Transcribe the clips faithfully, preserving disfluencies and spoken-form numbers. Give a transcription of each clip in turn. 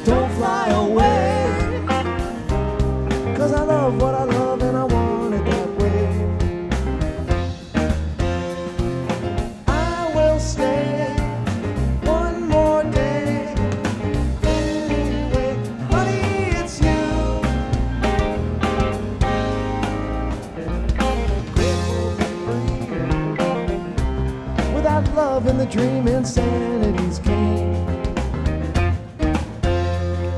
don't fly away, 'cause I love what I love and I want it that way. I will stay one more day. Anyway, honey, it's you. Without love in the dream, insanity's king.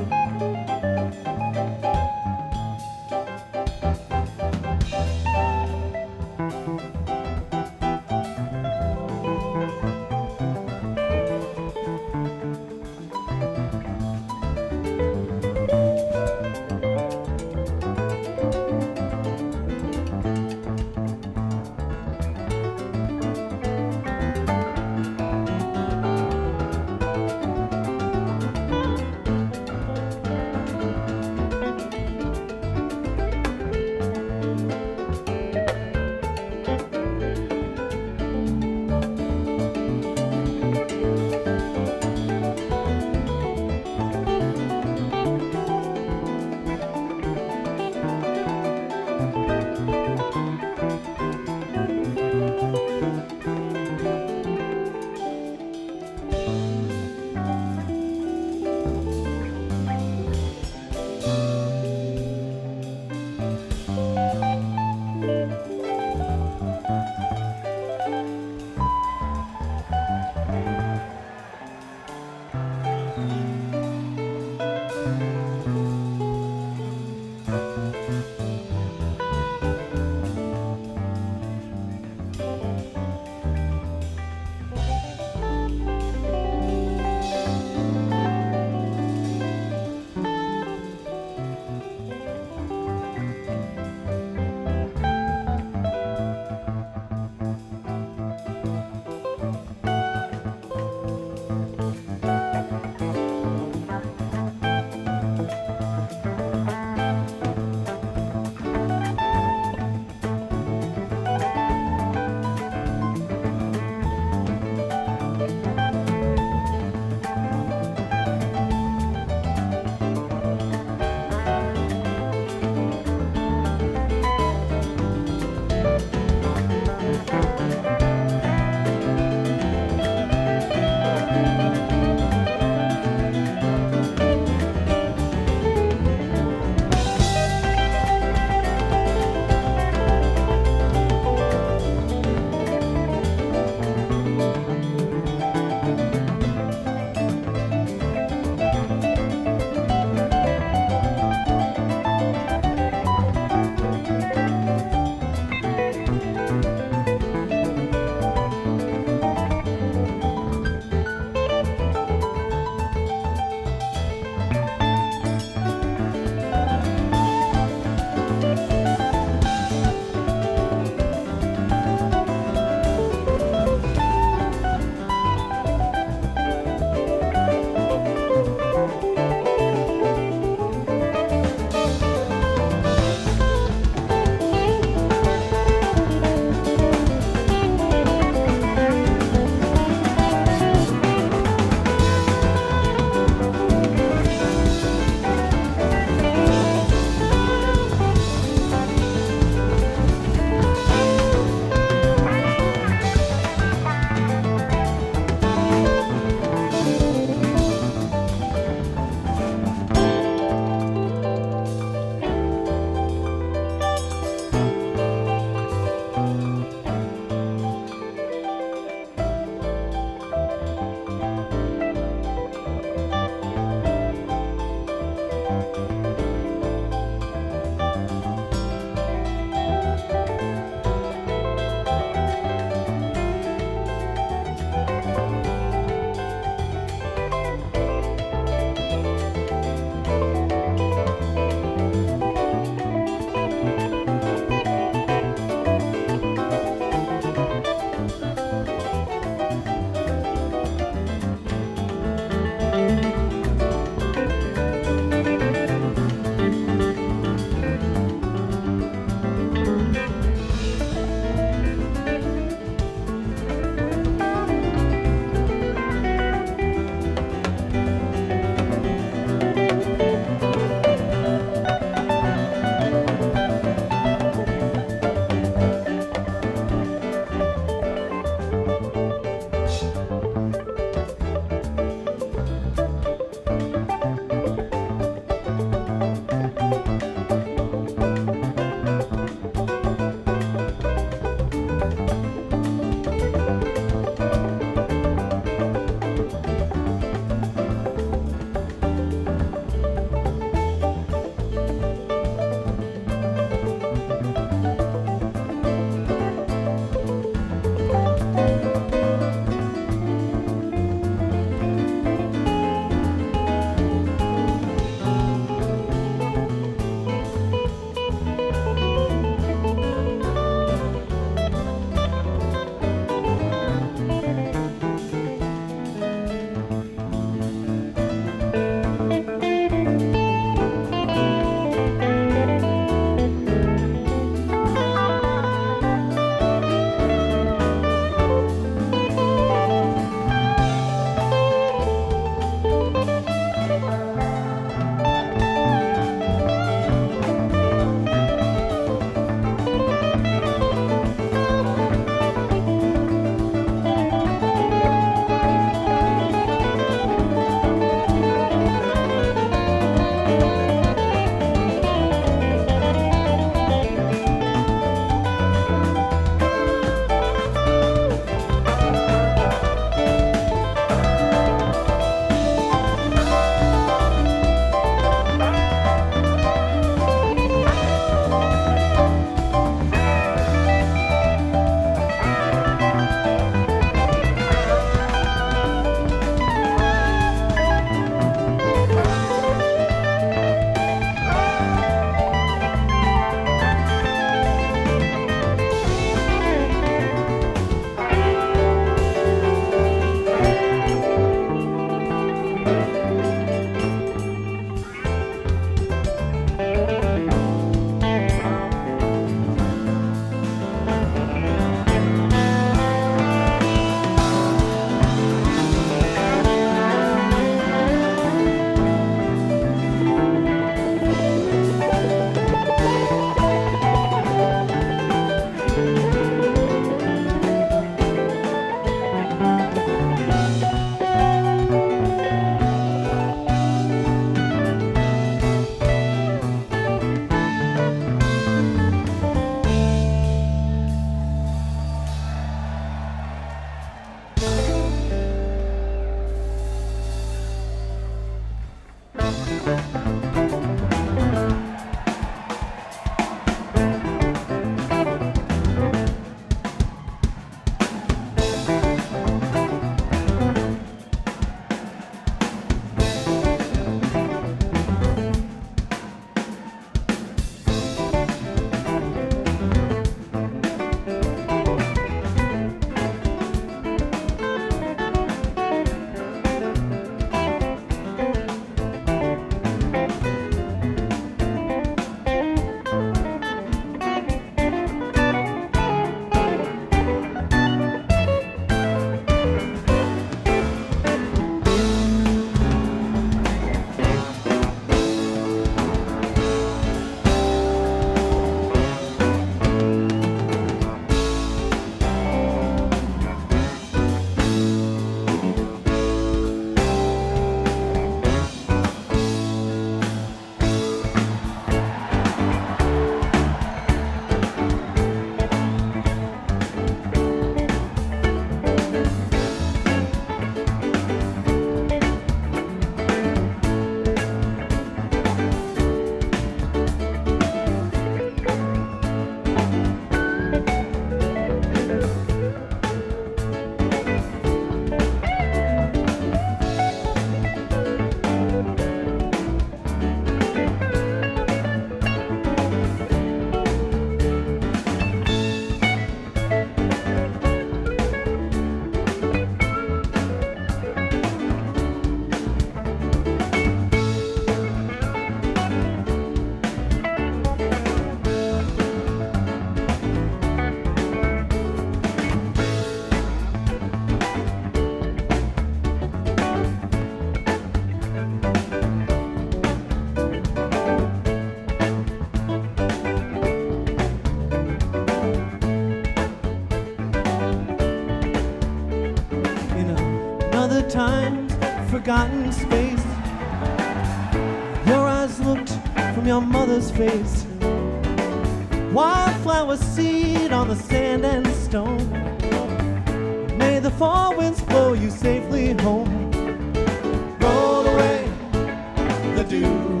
forgotten space. Your eyes looked from your mother's face. Wildflower seed on the sand and stone. May the four winds blow you safely home. Roll away the dew.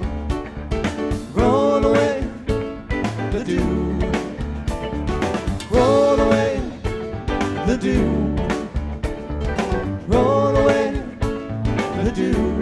Roll away the dew. Roll away the dew. Roll away the dew.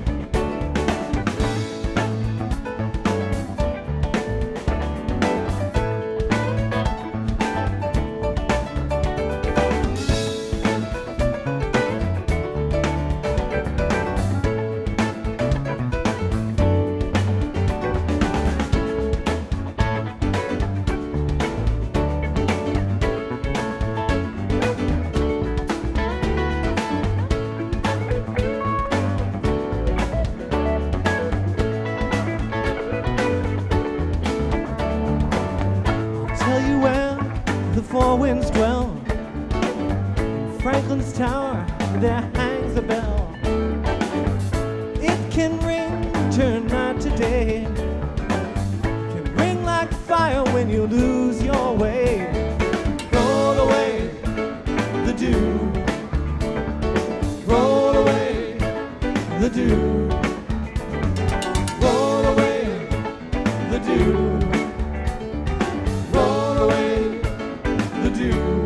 Tower, there hangs a bell. It can ring, turn night to day. Can ring like fire when you lose your way. Roll away the dew. Roll away the dew. Roll away the dew. Roll away the dew.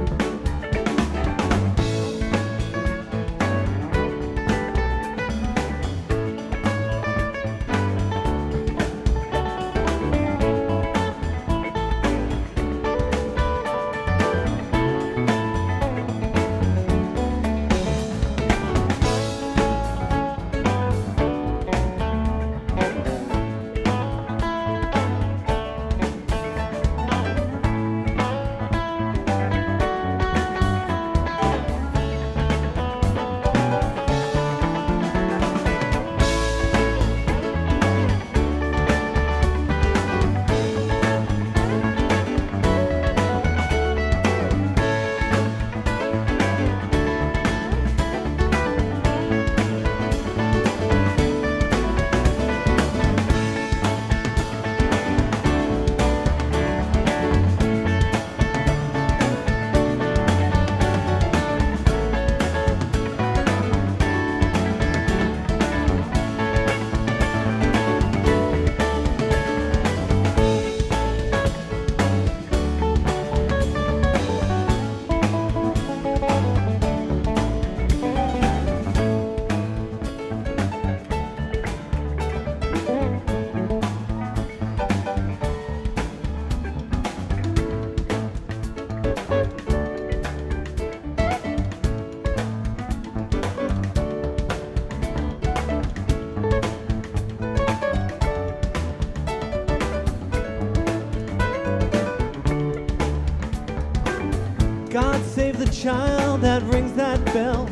God save the child that rings that bell.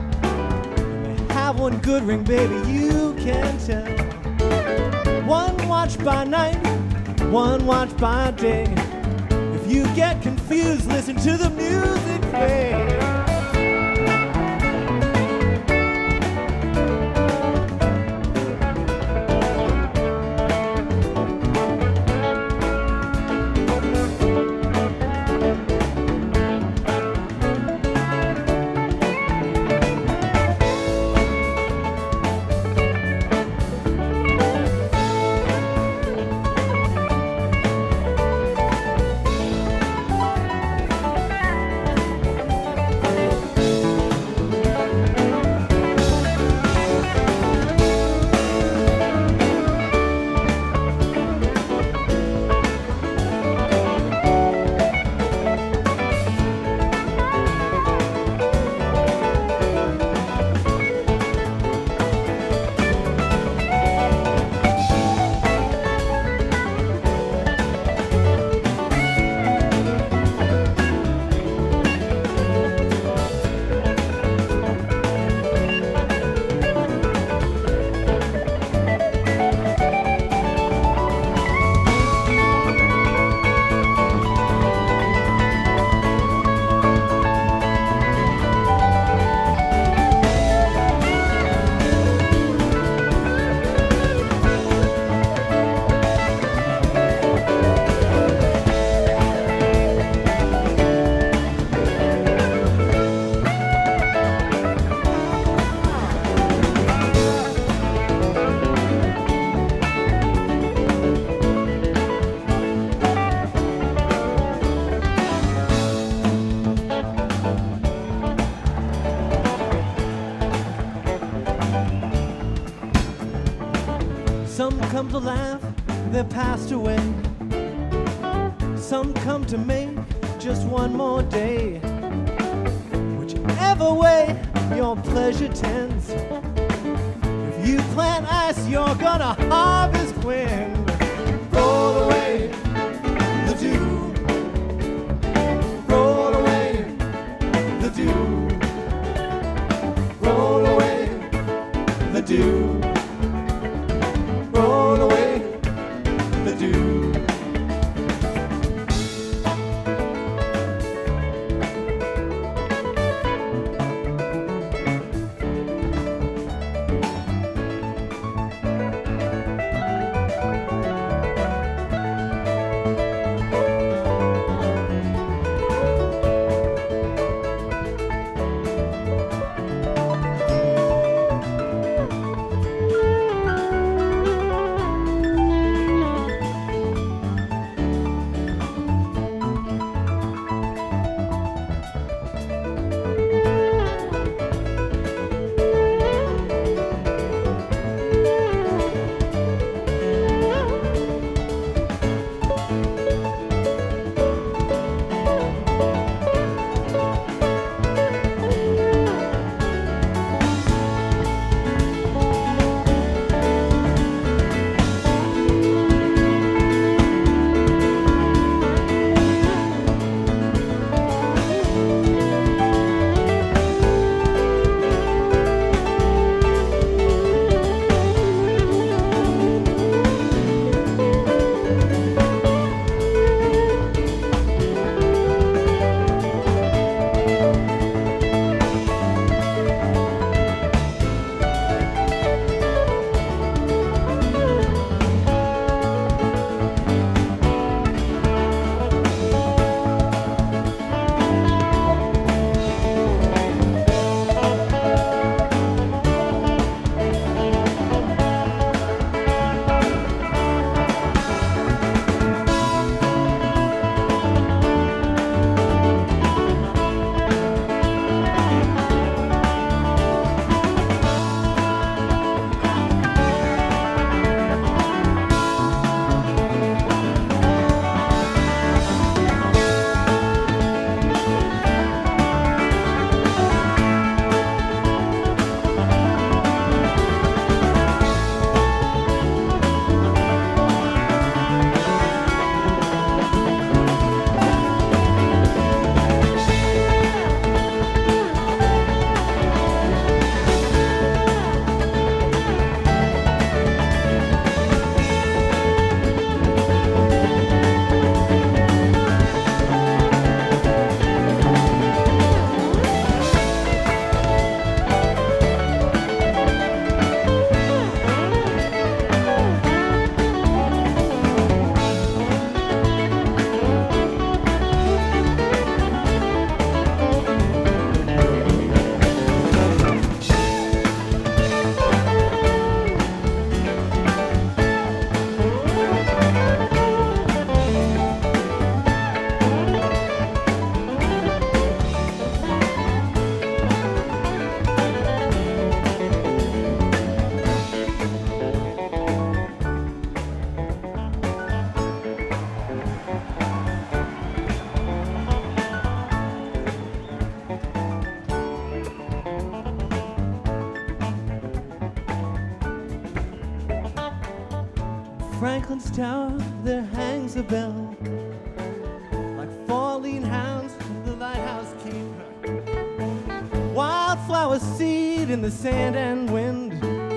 Have one good ring, baby, you can tell. One watch by night, one watch by day. If you get confused, listen to the music play. Some come to laugh, they're passed away. Some come to make just one more day. Whichever way your pleasure tends, if you plant ice, you're gonna harvest wind. Roll away the dew. Roll away the dew. Roll away the dew. Roll away the dew. Franklin's Tower, there hangs a bell, like four lean hounds, the lighthouse keeper. Wildflower seed in the sand and wind.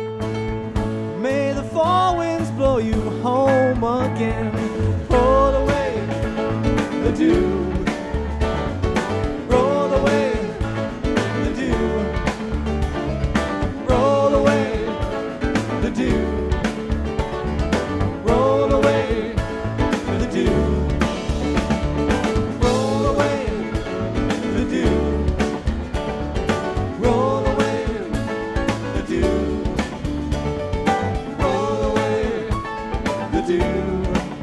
May the four winds blow you home again. Roll away the dew. Roll away the dew. Roll away the dew. Roll away the dew. Roll away the dew. Roll away the dew. Roll away the dew.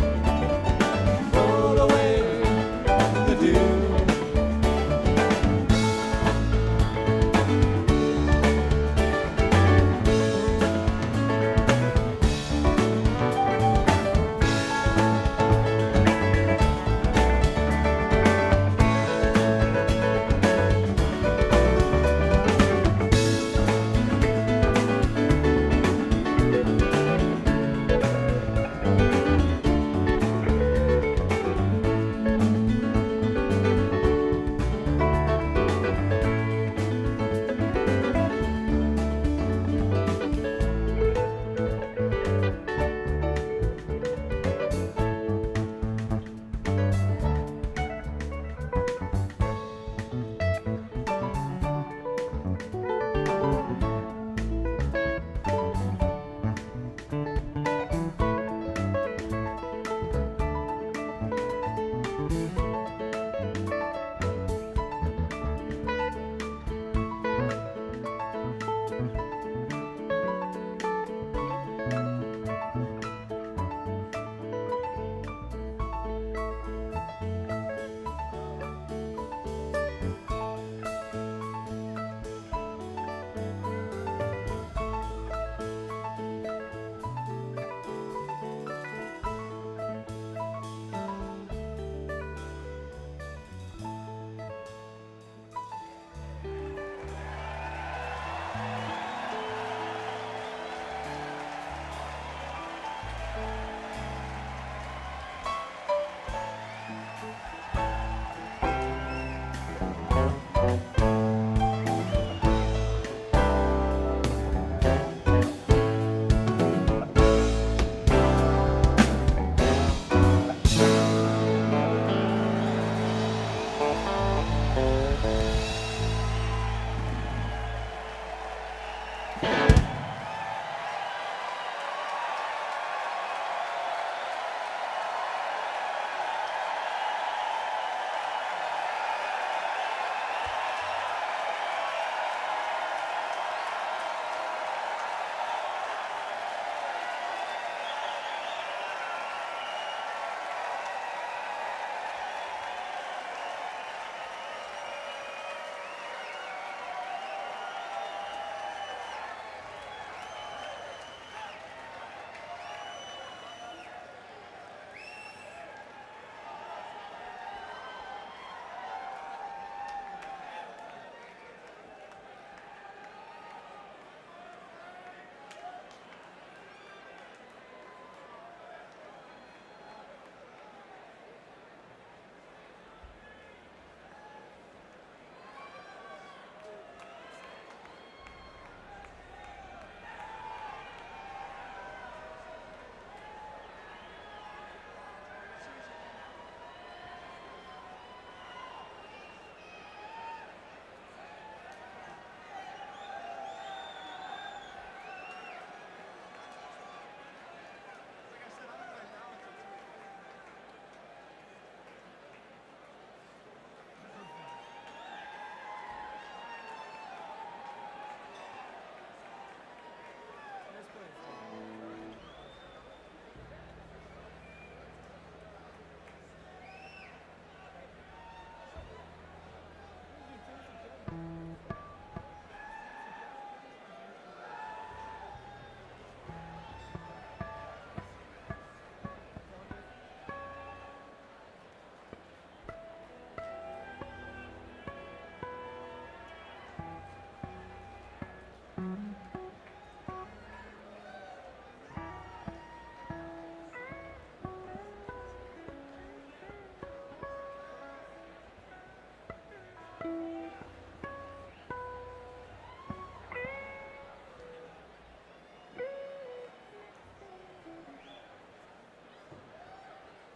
Roll away the dew.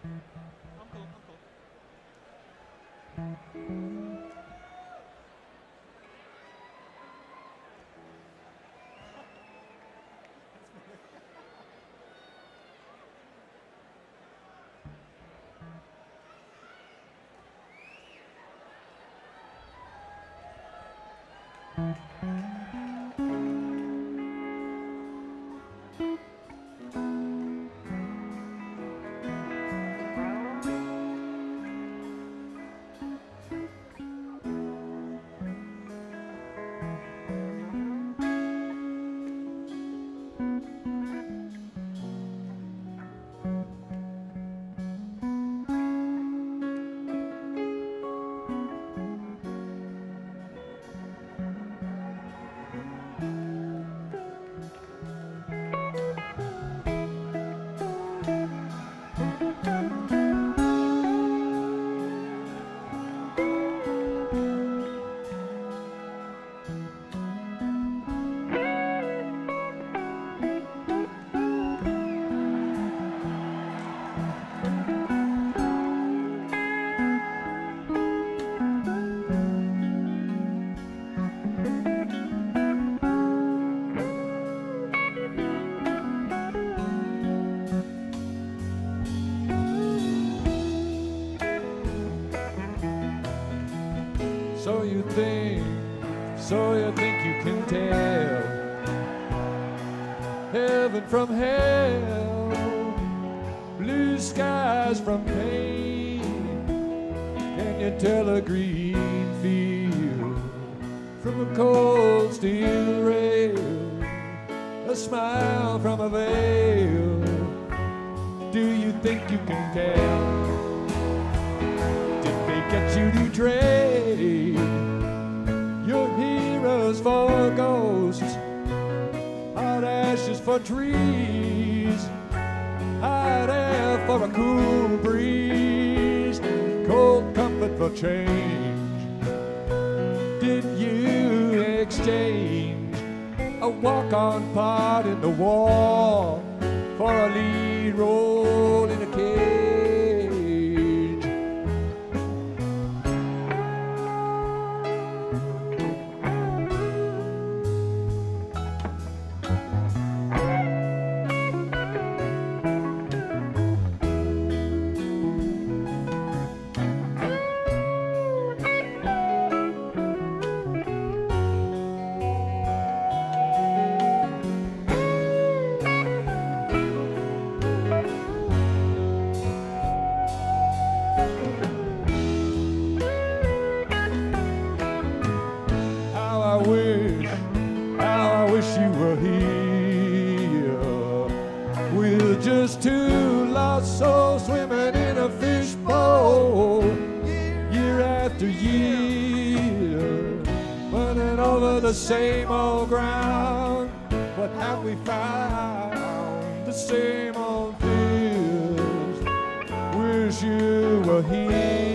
I'm cool, I'm cool. So you think, so you think you can tell heaven from hell, blue skies from pain. Can you tell a green field from a cold steel rail, a smile from a veil? Do you think you can tell? Did they get you to trade your heroes for ghosts, hot ashes for trees, hot air for a cool breeze, cold comfort for change? Did you exchange a walk-on part in the war for a lead role in a cage? Two lost souls swimming in a fishbowl, year after year, running over the same old ground. What have we found? The same old fears. Wish you were here.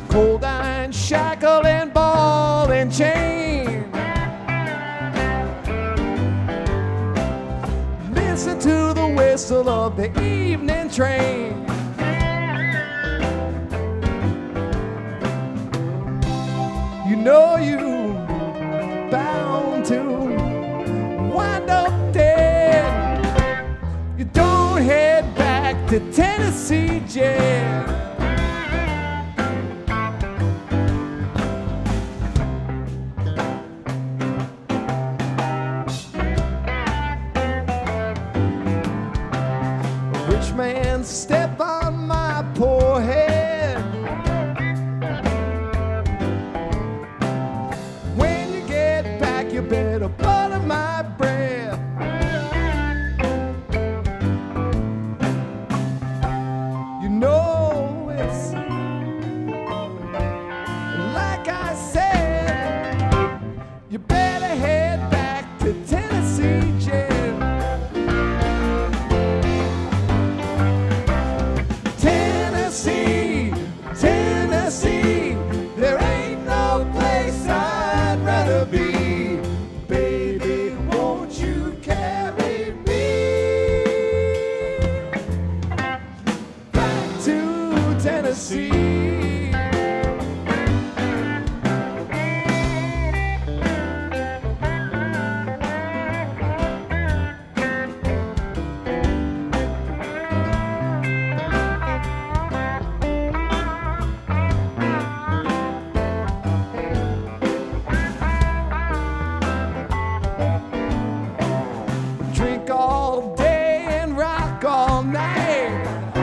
cold iron shackle and ball and chain. Listen to the whistle of the evening train. You know you bound to wind up dead. You don't head back to Tennessee jail. Rich man, step on my poor head. When you get back, you better butter my bread. You know it's like I said, you better head back to Tennessee jail. Tennessee, Tennessee, there ain't no place I'd rather be. Baby, won't you carry me back to Tennessee? Drink all day and rock all night.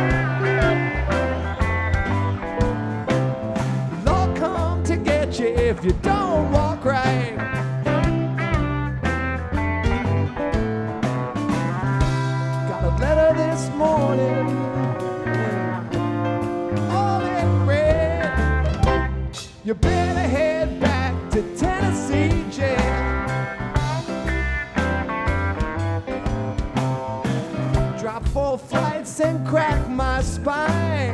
Lord come to get you if you don't walk right. Got a letter this morning, all in red. You better head back to Tennessee jail. Drop four flights and crack my spine.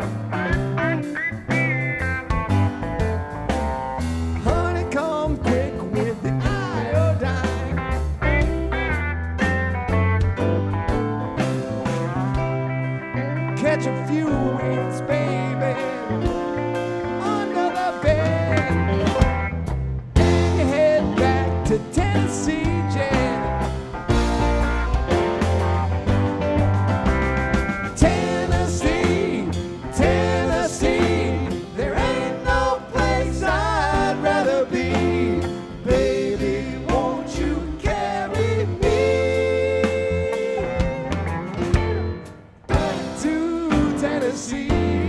Honey, come quick with the iodine. Catch a few winds, baby, under the bed. And you head back to Tennessee jail. Tennessee, Tennessee, there ain't no place I'd rather be. Baby, won't you carry me back to Tennessee?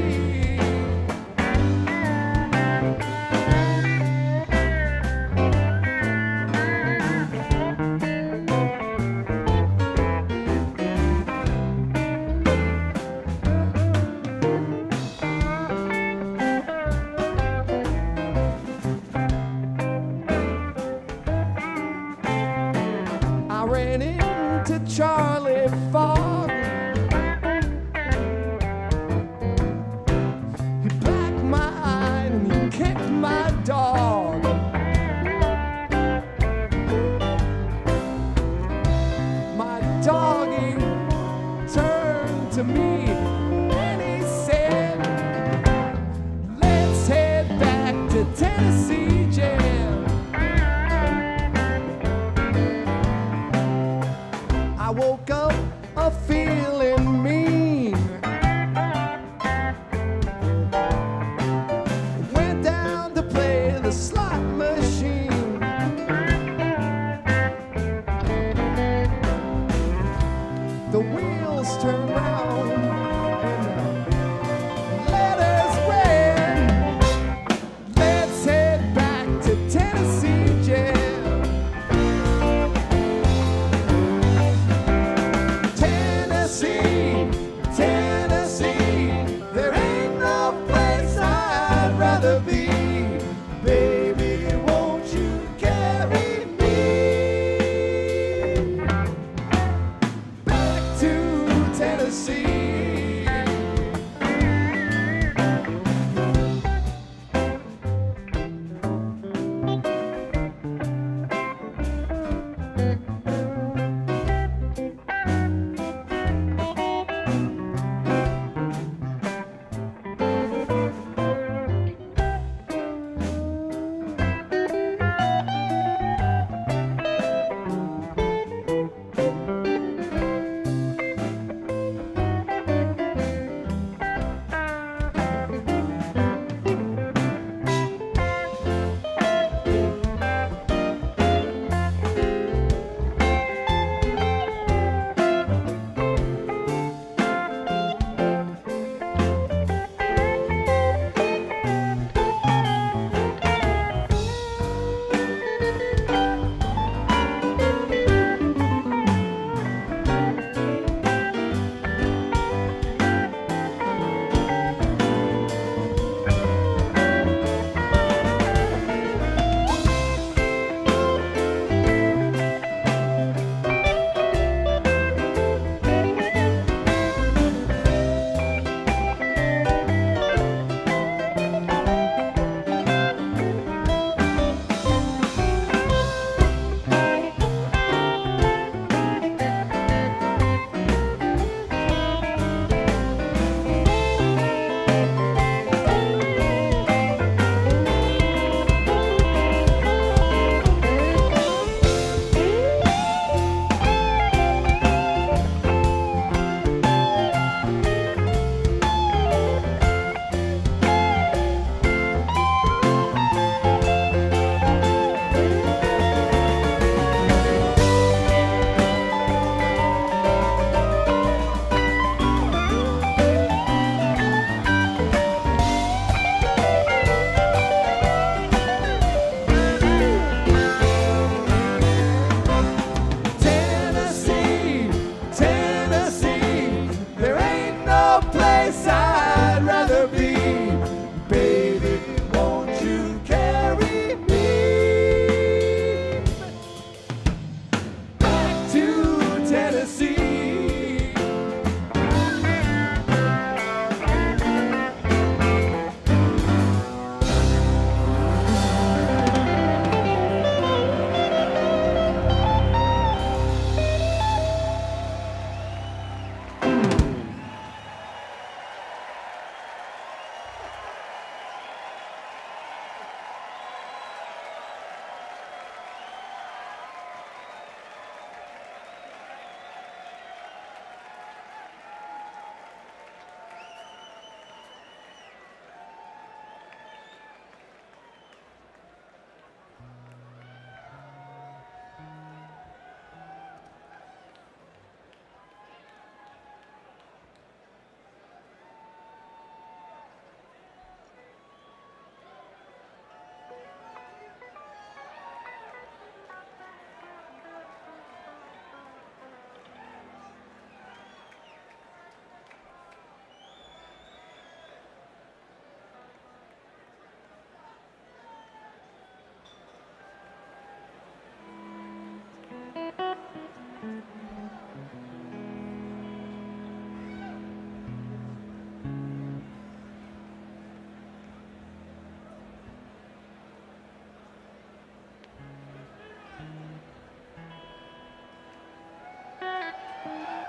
I ran into Charlie Fogg. He blacked my eye and he kicked my dog. My doggy turned to me and he said, let's head back to Tennessee jail. I woke up a feeling mean. Went down to play the slot machine. The wheels turned round and the letters read, let's head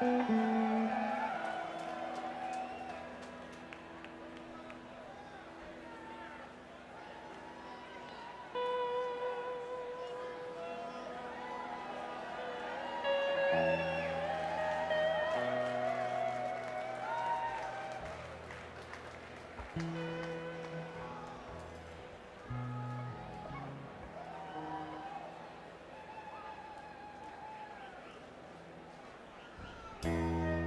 Thank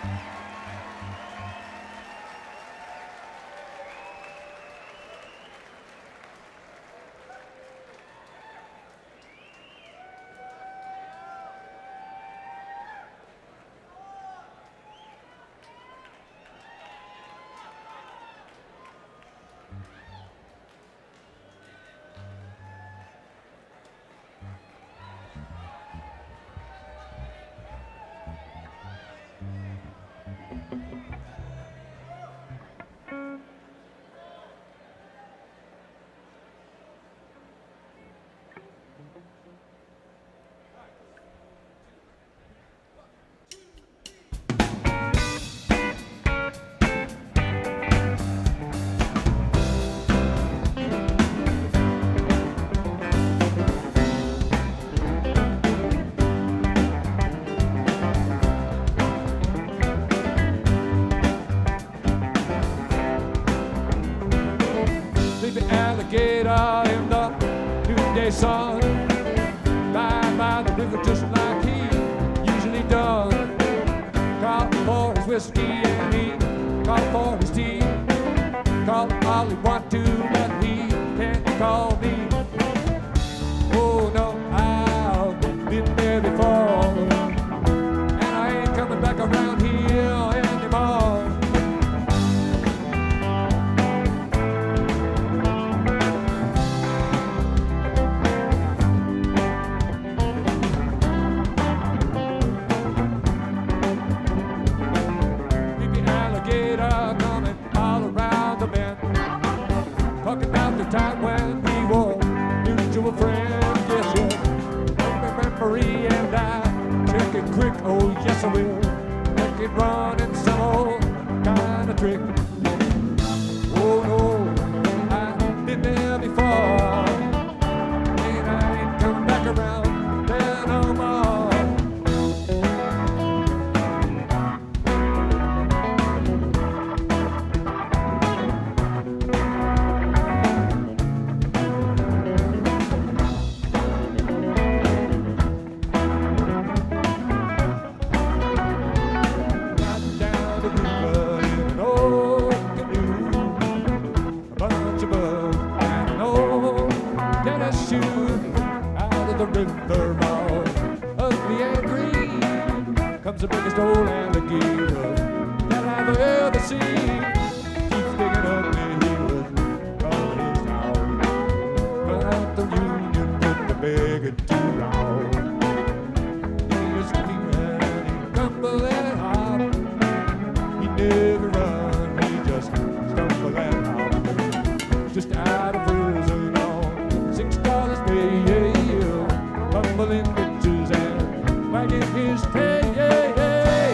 Alligator in the noonday sun, lying by the river just like he usually does. Called for his whiskey and he called for his tea. Called all he want to, but he can't call me. Oh no, I've been there before, and I ain't coming back around here anymore. Talking about the time when we were mutual friends, yes, yes. Memory and I check it quick, oh yes I will. Make it run in some old kind of trick. Oh no, I've been there before, and I ain't coming back around there no more. River road, ugly and green, comes the biggest old alligator that I've ever seen. Keeps digging up the hills, calling his town, but out the Union put the begging too loud. He was screaming and he tumbling hop. He never run, he just stumble and hop. Just out of prison on six dollars bail. Tumbling bitches and wagging his tail, yeah, yeah,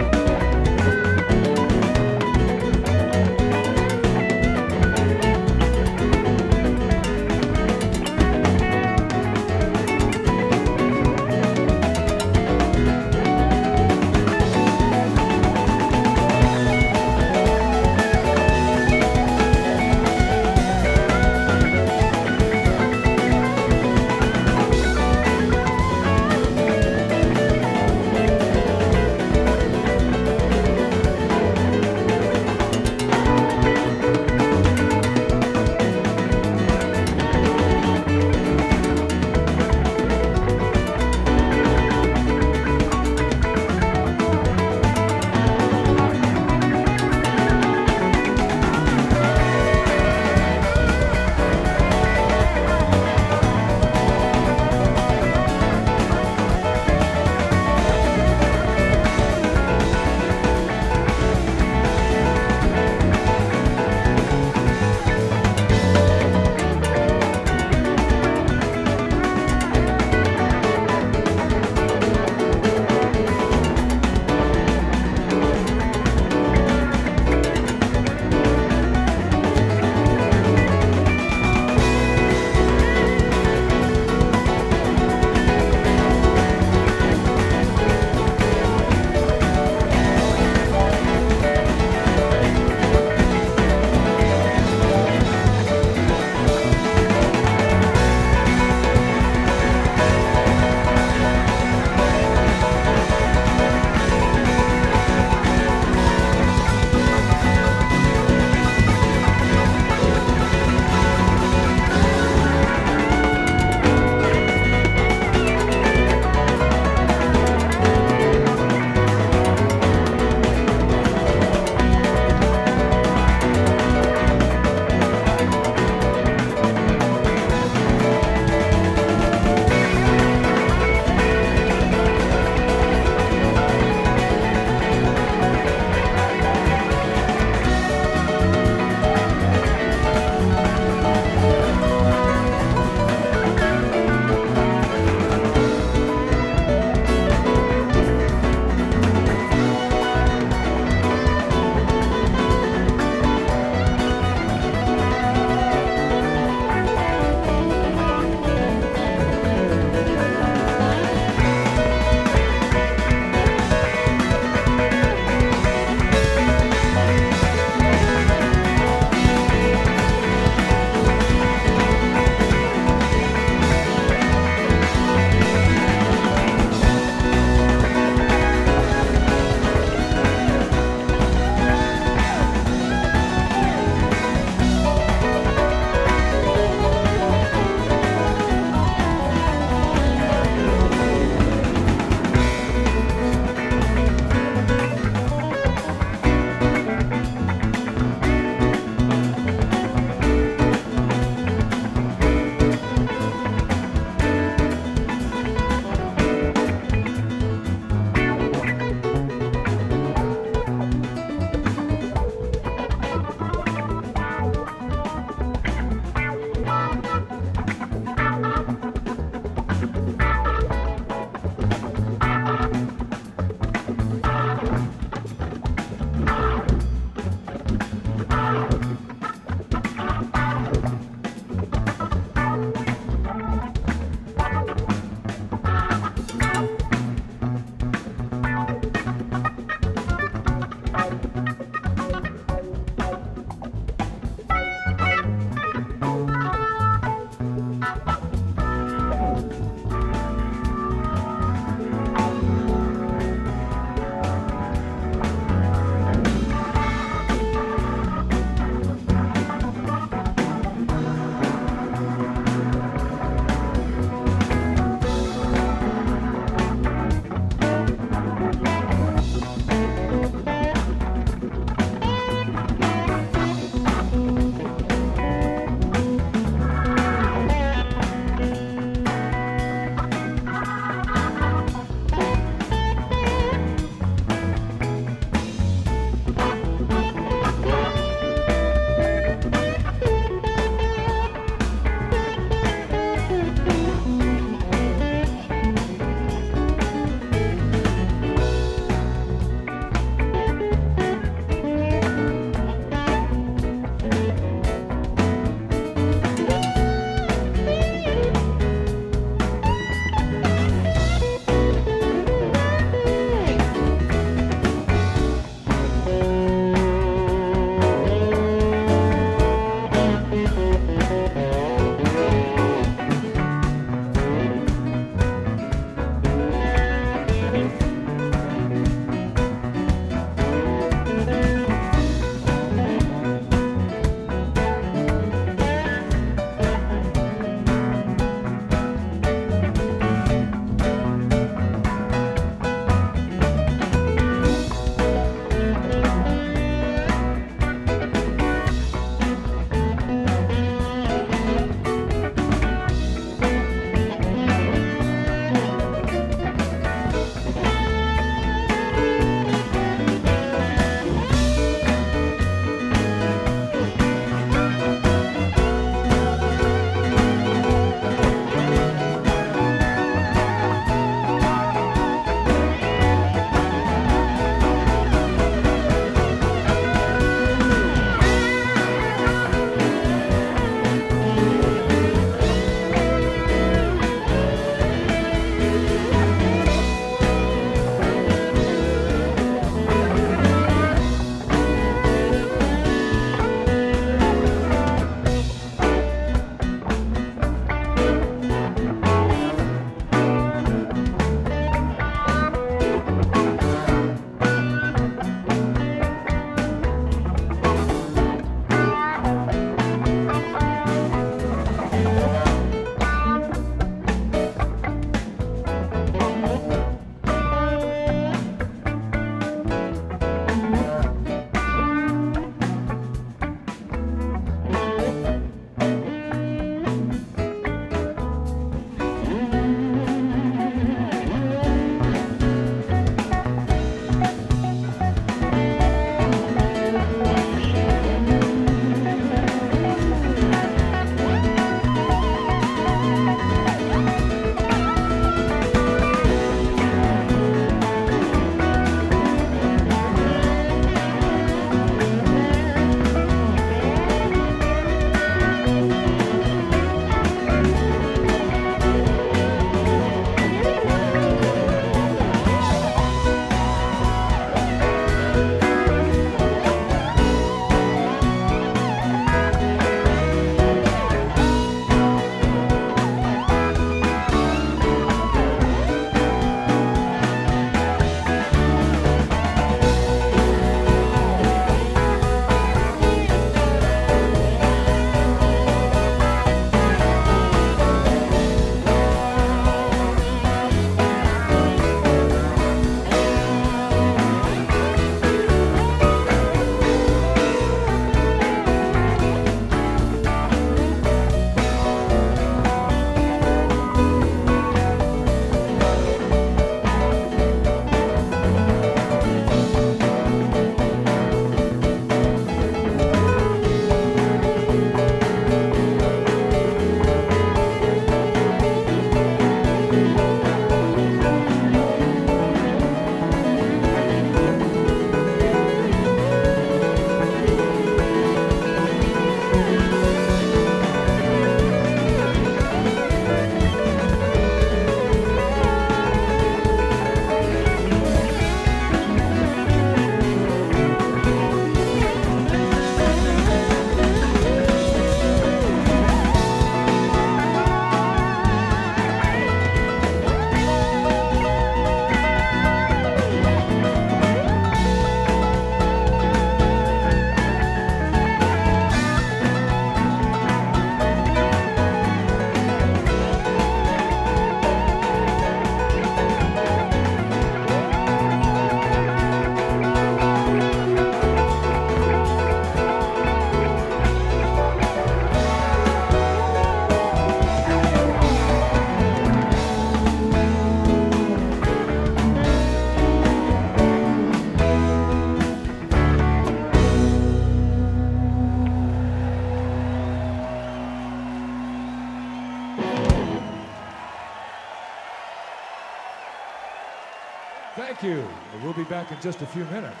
Thank you. We'll be back in just a few minutes.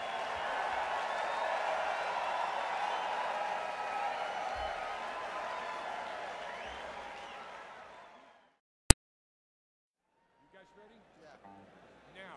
You guys ready? Yeah. Now.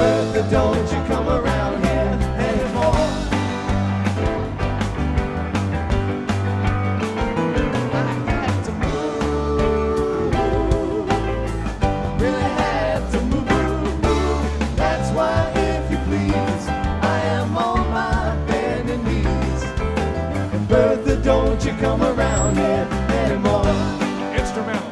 Bertha, don't you come around here anymore. I had to move, really had to move. That's why, if you please, I am on my bending knees. Bertha, don't you come around here anymore. Instrumental.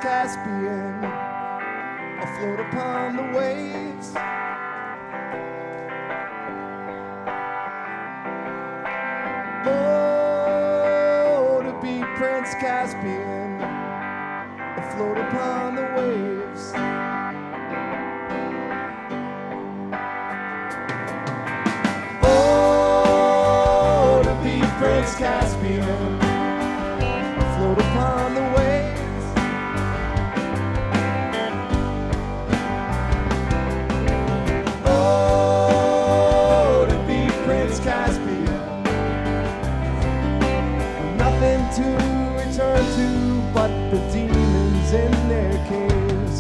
Caspian, afloat upon the waves. Oh, to be Prince Caspian, afloat upon the waves. Oh, to be Prince Caspian, afloat upon the waves. Oh, to be Prince Caspian, nothing to return to but the demons in their caves.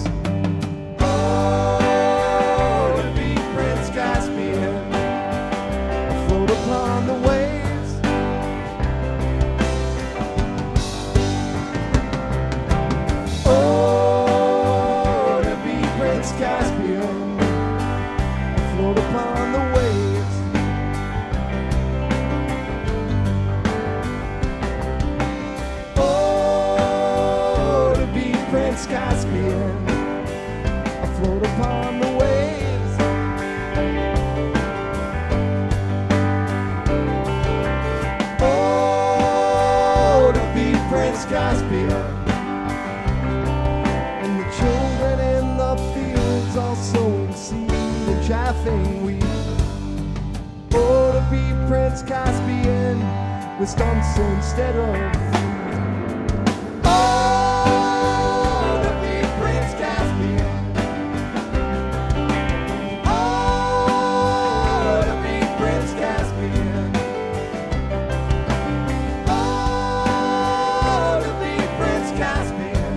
Oh, to be Prince Caspian, afloat upon the waves. Oh, to be Prince Caspian, afloat upon the waves. Oh, to be Prince Caspian, afloat upon the waves. Oh, to be Prince Caspian, and the children in the fields all sowing seed and chaffing wheat. Oh, to be Prince Caspian with stumps instead of feet. Oh, to be Prince Caspian. Oh, to be Prince Caspian. Oh, to be Prince Caspian.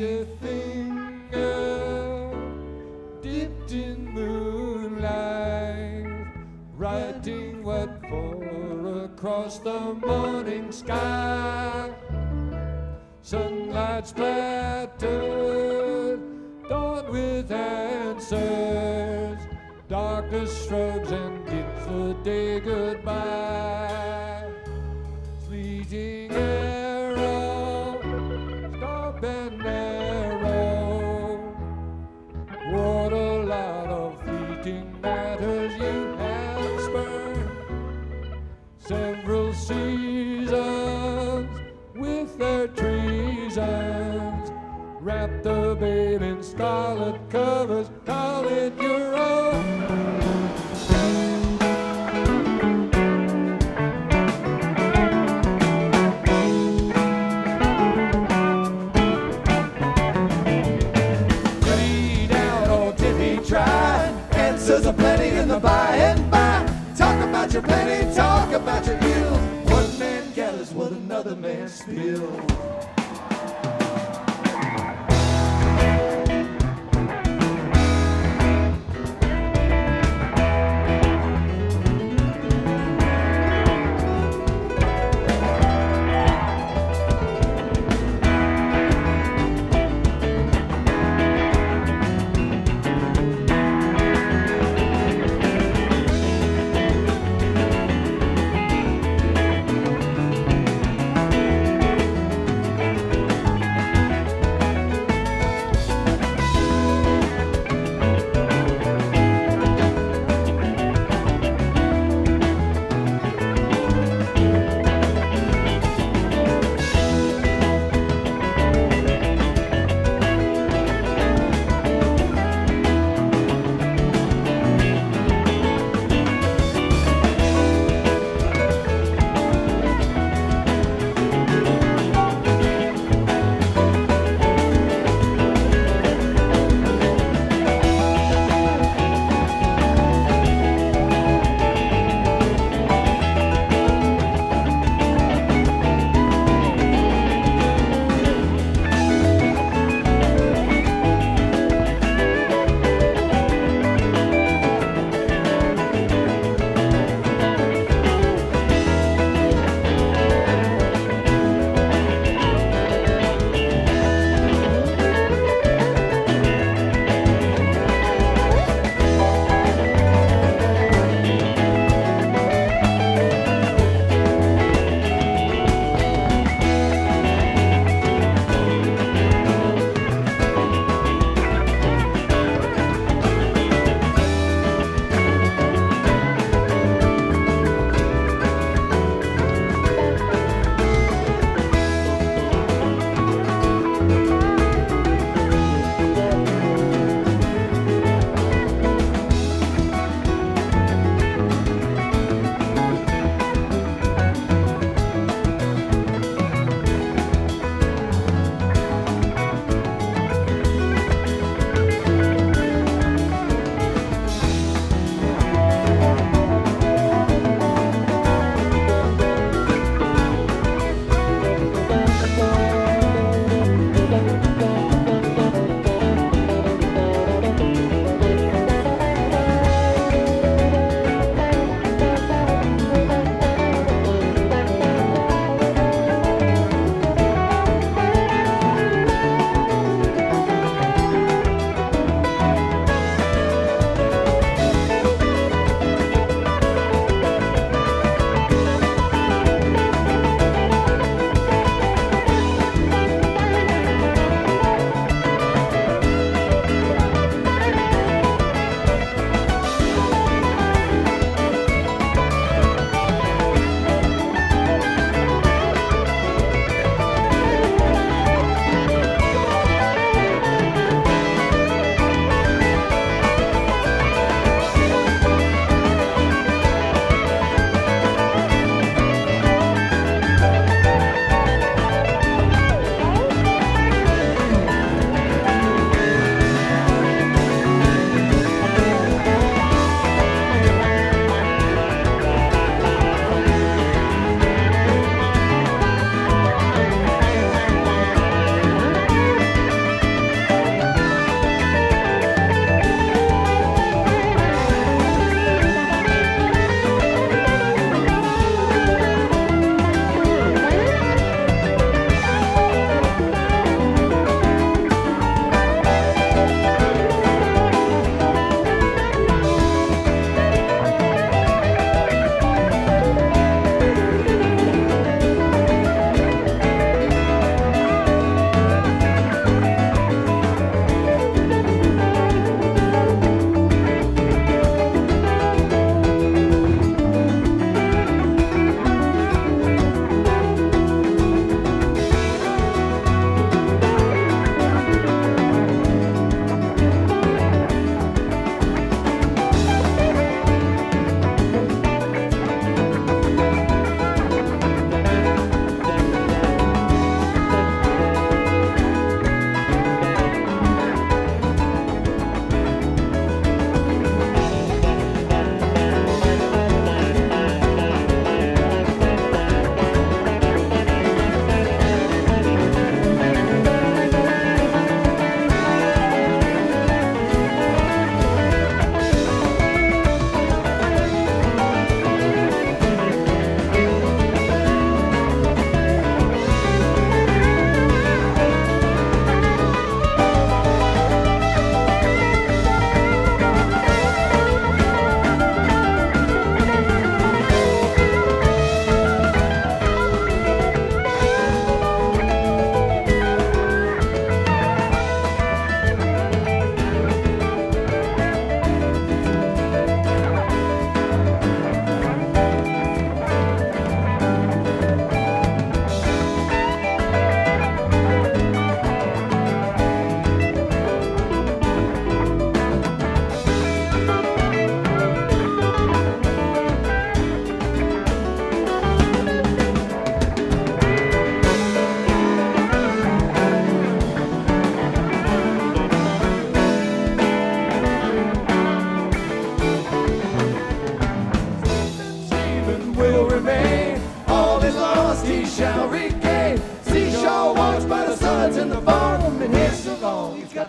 a finger dipped in moonlight, writing what for across the morning sky. Sunlight splattered, dawn with answers. Darkness shrugs and bids the day goodbye. Fleeting arrow, stop and arrow. What a lot of fleeting matters you have spurned. Several seasons with their treasons. Wrap the babe in scarlet covers, call it your own. Read out, or did he try? Answers are plenty in the by and by. Talk about your plenty, talk about your ills. One man gathers what another man spills.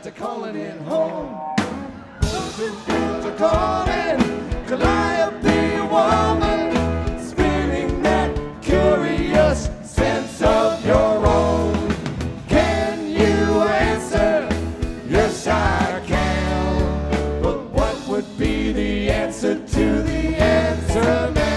gods are calling it home. Those who feel are calling, Calliope woman, spinning that curious sense of your own. Can you answer? Yes, I can. But what would be the answer to the answer man?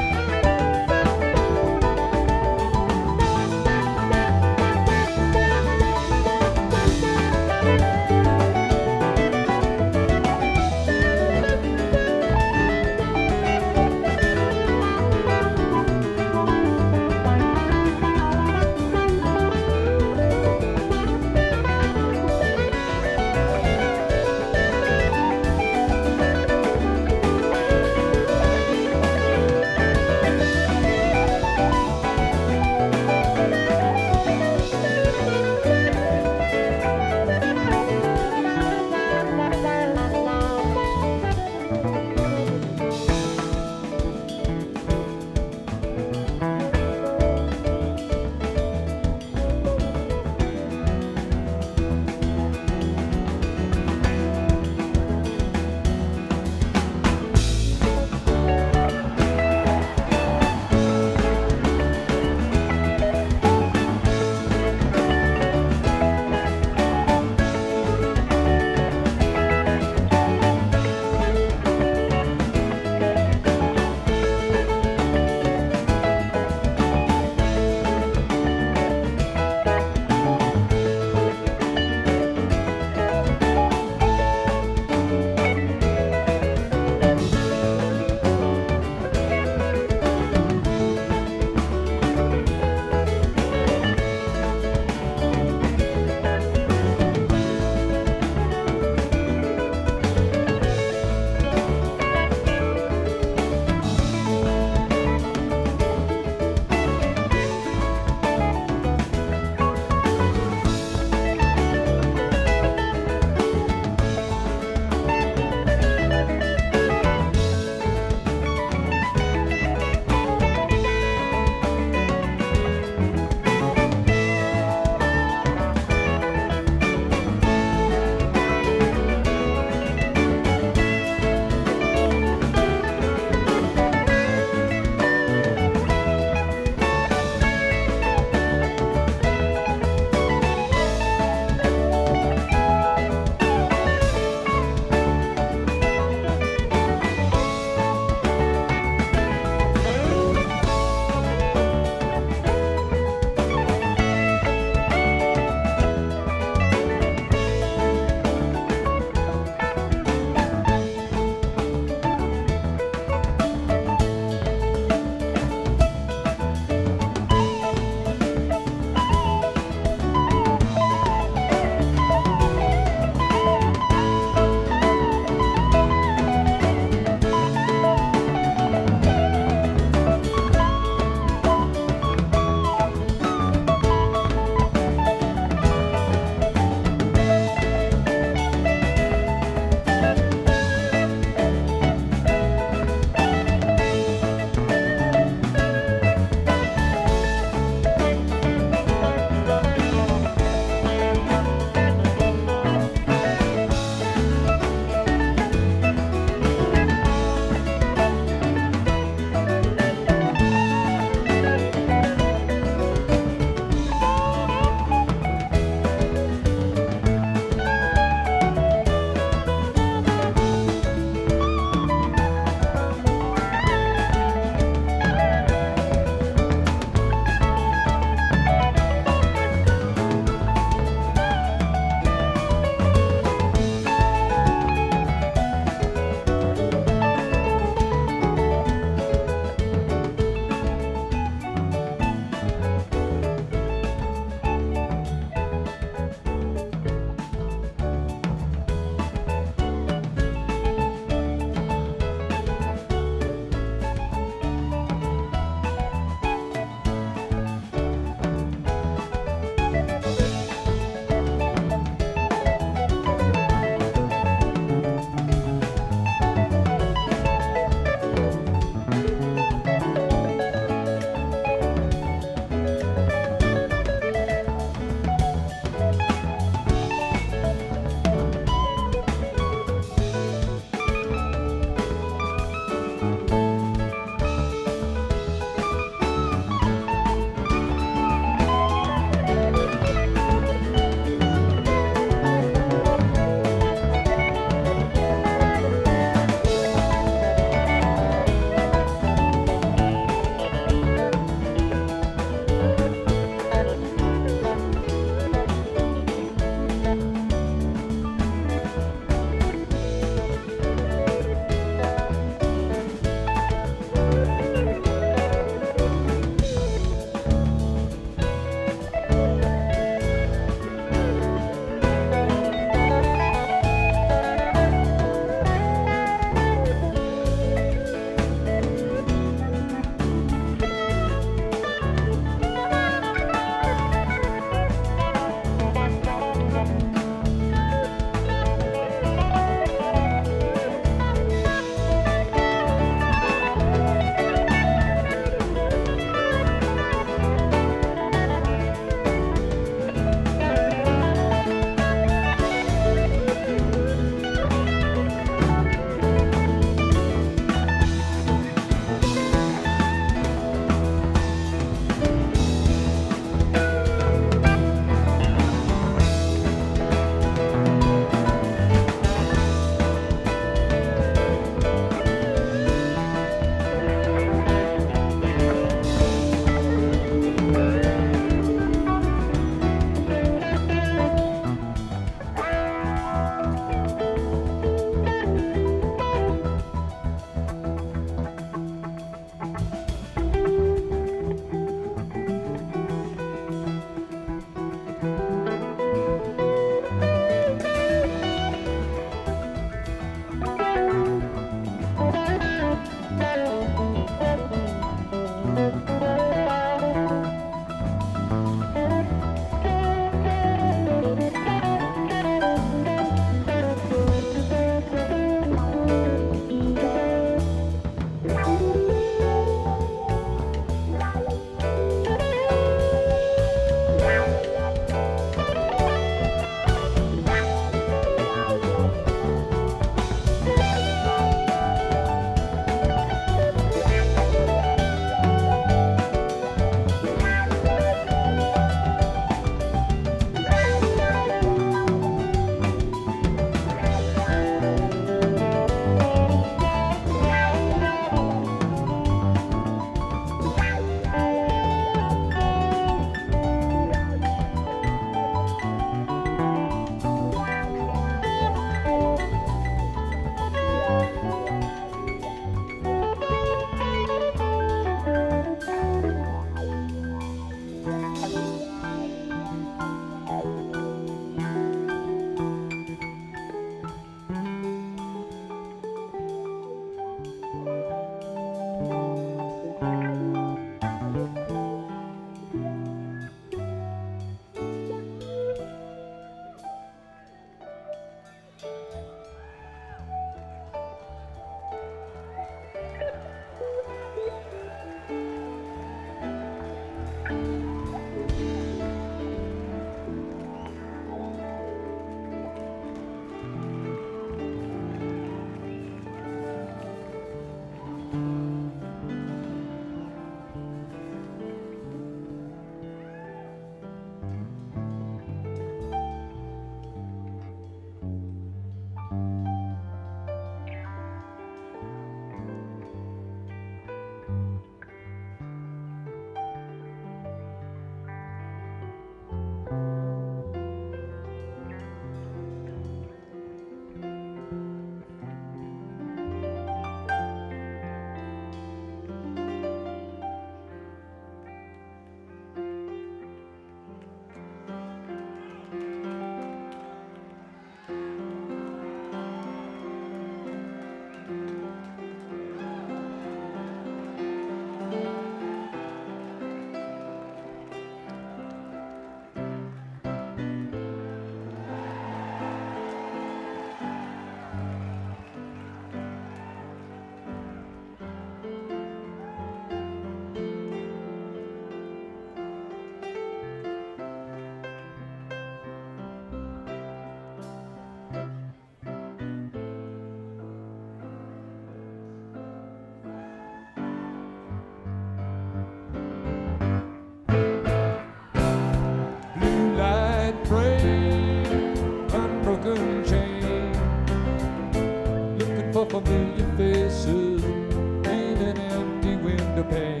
familiar faces in an empty window pane.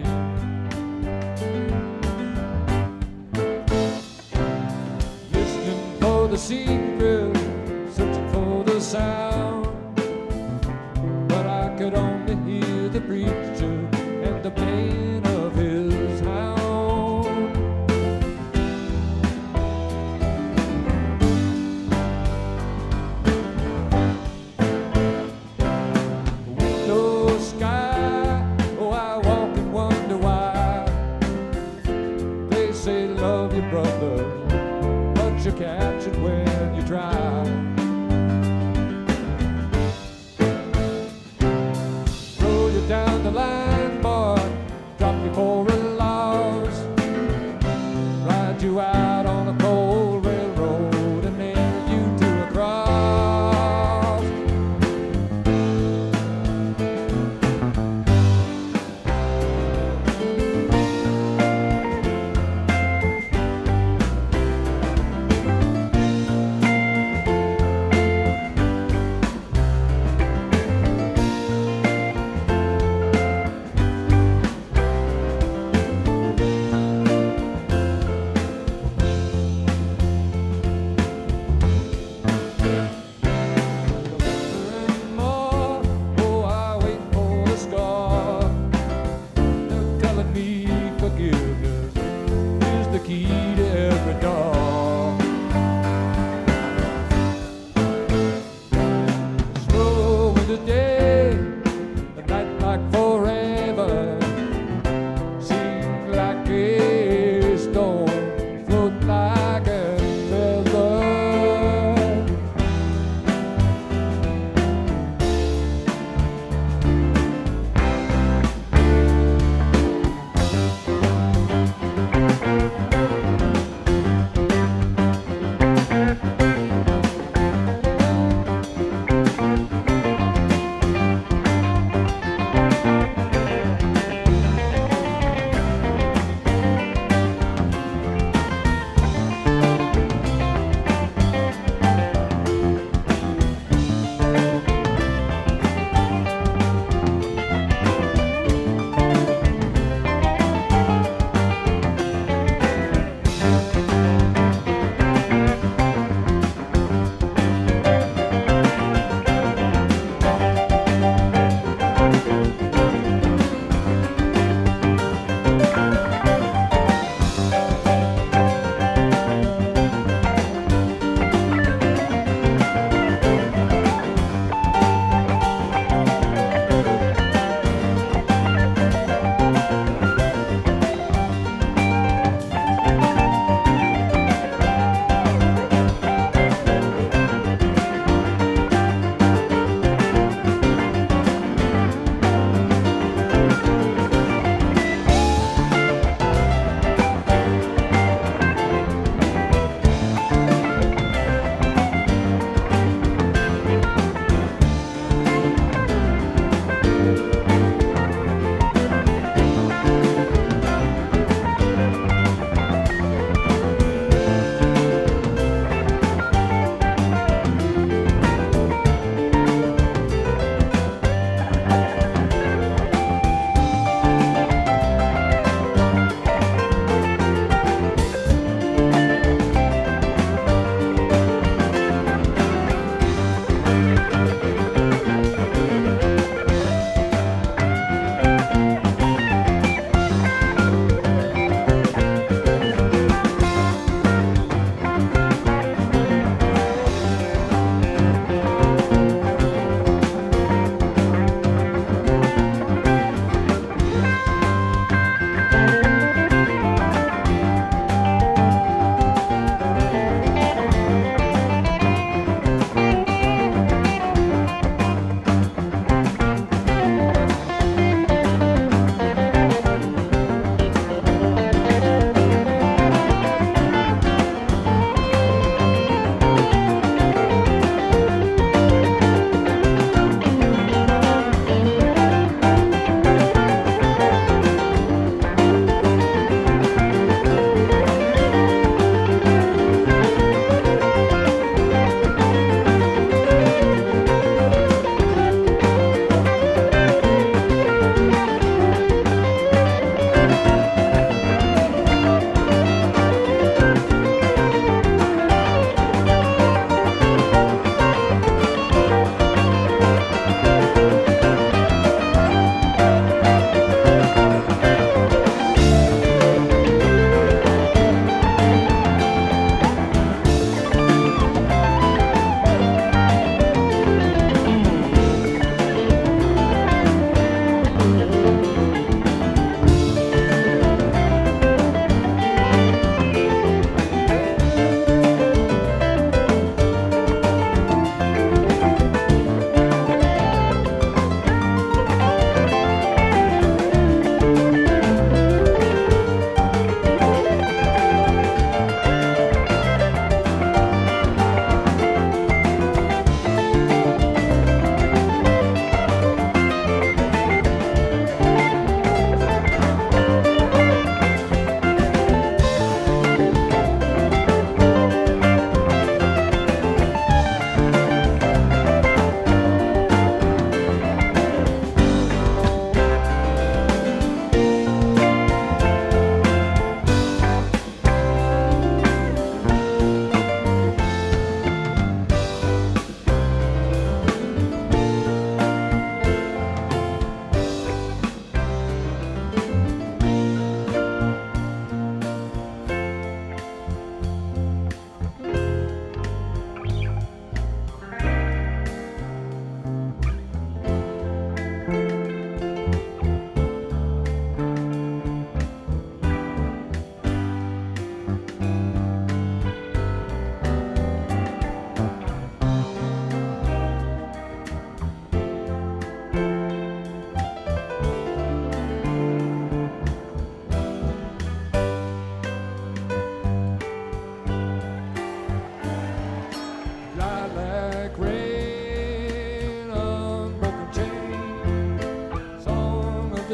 Listening for the secret, searching for the sound, but I could only hear the preacher and the pain of his hound. Window sky, oh, I walk and wonder why. They say love your brother, but you catch it when you try. Roll you down the line, boy, drop you for a loss, ride you out on a cold railroad and nail you to a cross. And more, oh, I wait for the scar. They're telling me forgiveness is the key to every door. Slow in the day, the night like forever, seems like a stone, float like a feather.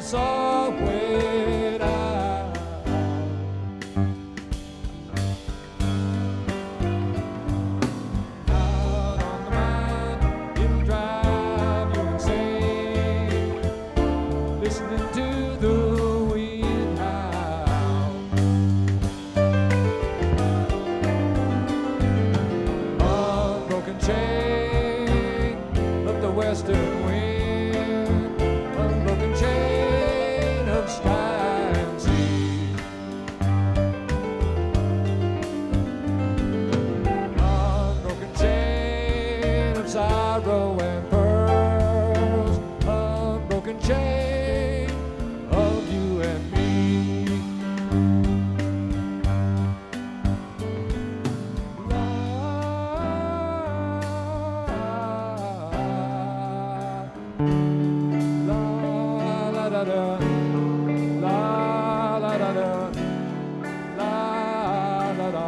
us all way down. Out on the mind, it'll drive you insane. Listening to the wind howl. Unbroken chain of the western wind. Unbroken chain of sky and sea. Unbroken chain of sorrow and pearls. Unbroken chain of you and me. La, la, la, da, da. La, la, da, da. La, la, da.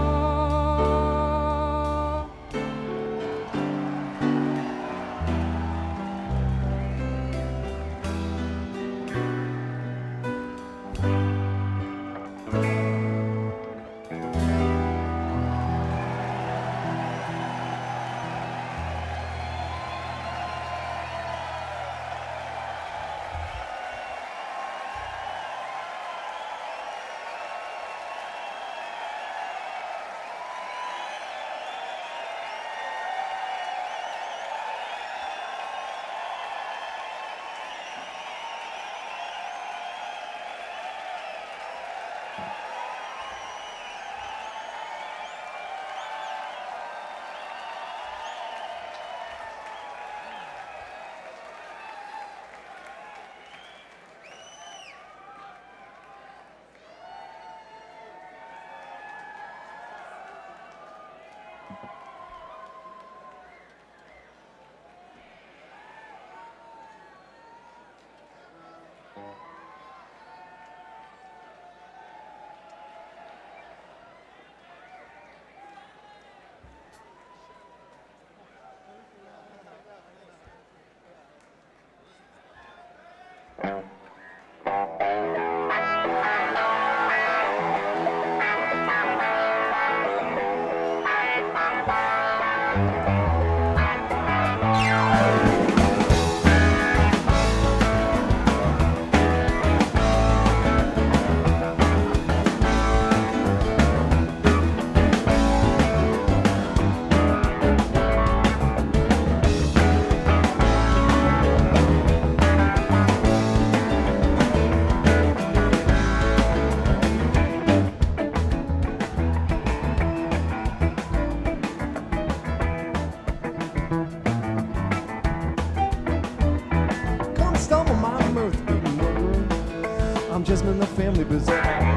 Come stumble my mirth beating murderer. I'm just in the family bazaar.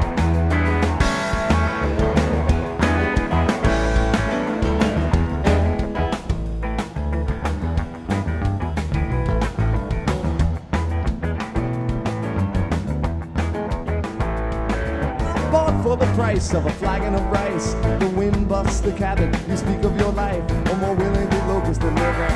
I'm bought for the price of a flagon of rice. The wind buffs the cabin. You speak of your life, or more willingly locust than ever.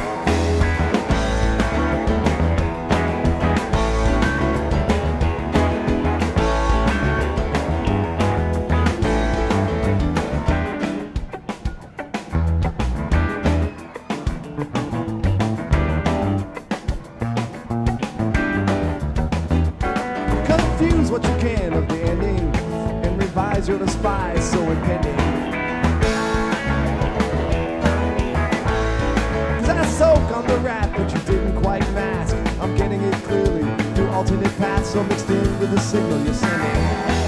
Confuse what you can of the ending, and revise your despise so impending. Cause I soak on the rap that you didn't quite mask. I'm getting it clearly through alternate paths, so mixed in with the signal you're sending.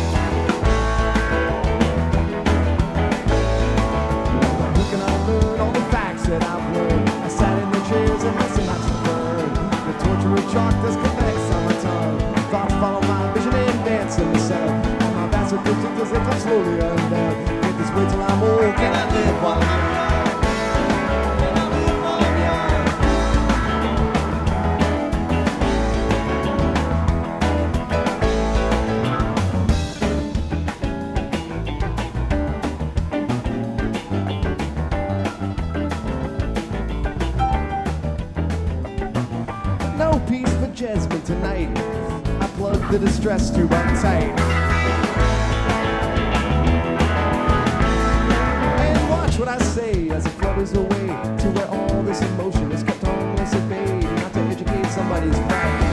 Who can I learn all the facts that I've learned? I sat in the chairs and my synapses burned. The torture of Chalkdust connects on my tongue. Thoughts follow my vision and dance in the sound. And my vast addictions as they come slowly undone. Can't just wait till I'm old. Can I live while I'm young? Can I live while I'm young? No peace for Jasmine tonight. I the distress too uptight. And watch what I say as it flutters away to where all this emotion is kept harmless at bay, not to educate somebody's pride.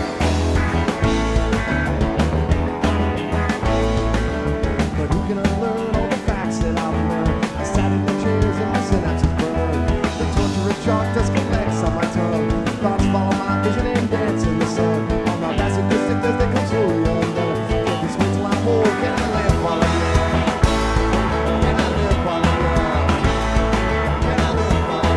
But who can unlearn all the facts that I've learned? I sat in the chairs and my synapses burned. The torturous chalkdust collects on my tongue. Thoughts follow my vision and dance in the sun. On my masochistic as they come slowly undone. Can't be sweet till I'm old. Can I live while I'm young? Can I live while I'm young? Can I live while I'm young?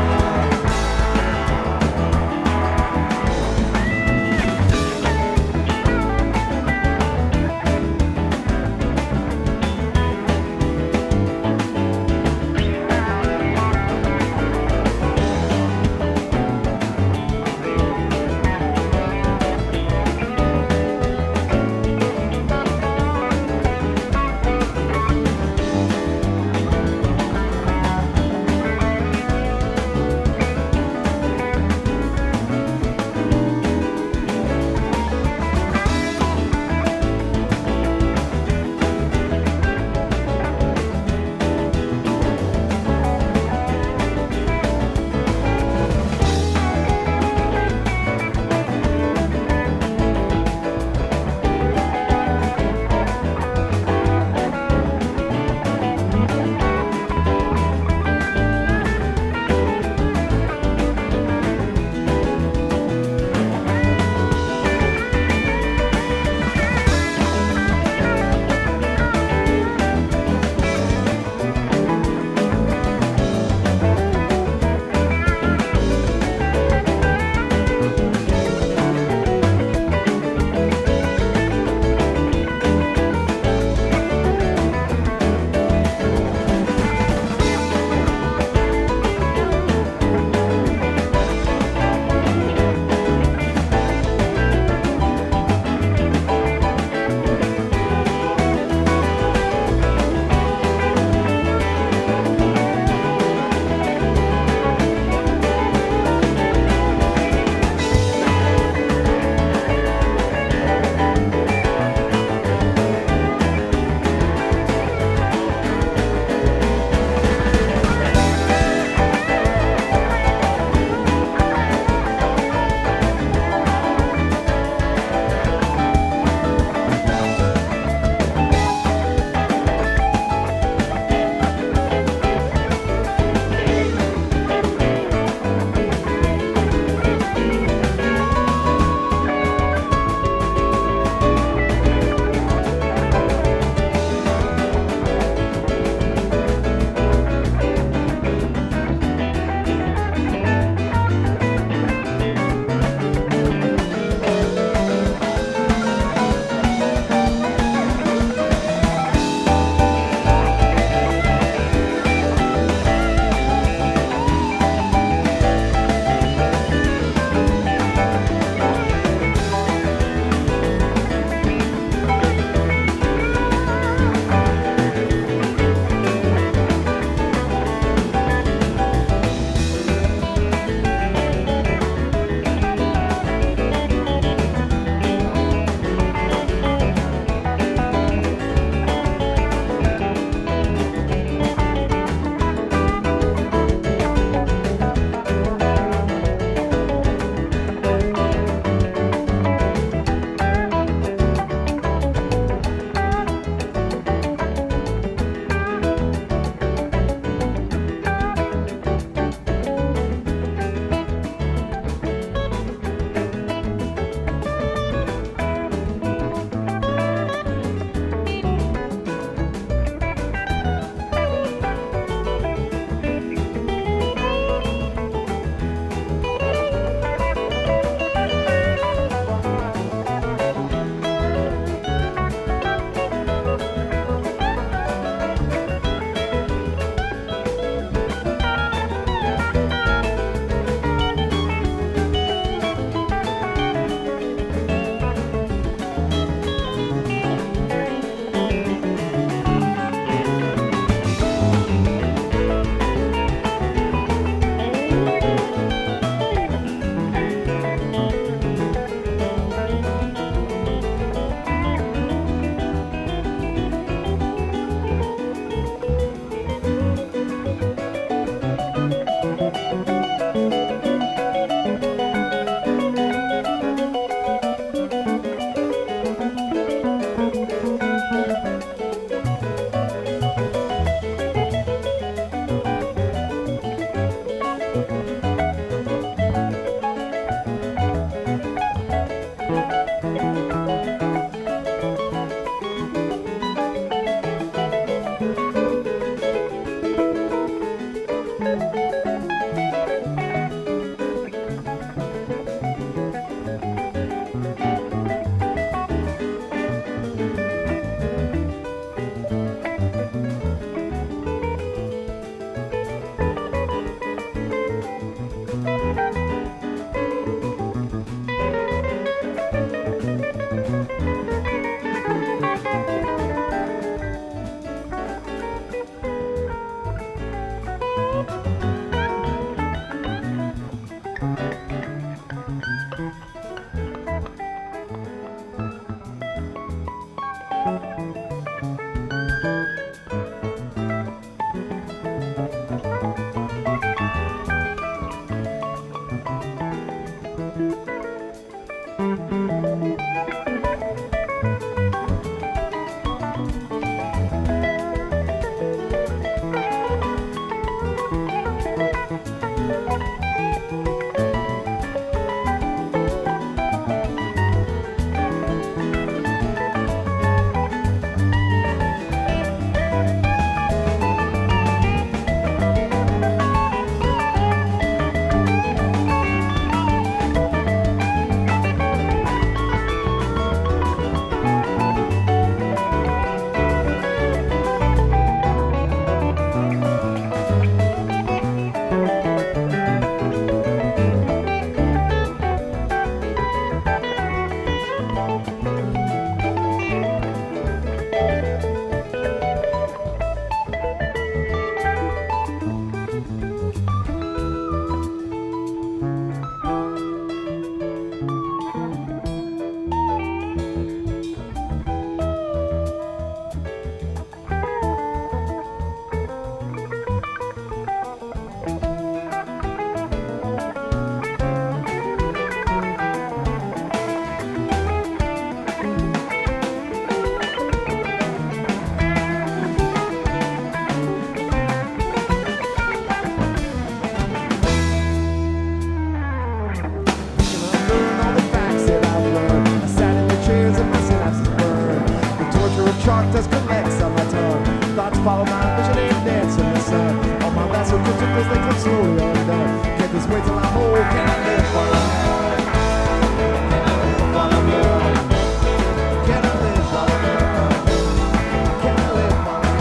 my vision ain't dancing the sun. All my vessel cause they come slowly undone. Can't just wait till I'm old. Can I live for a man? Can I live for a girl? Can I live for a girl? Can I live for a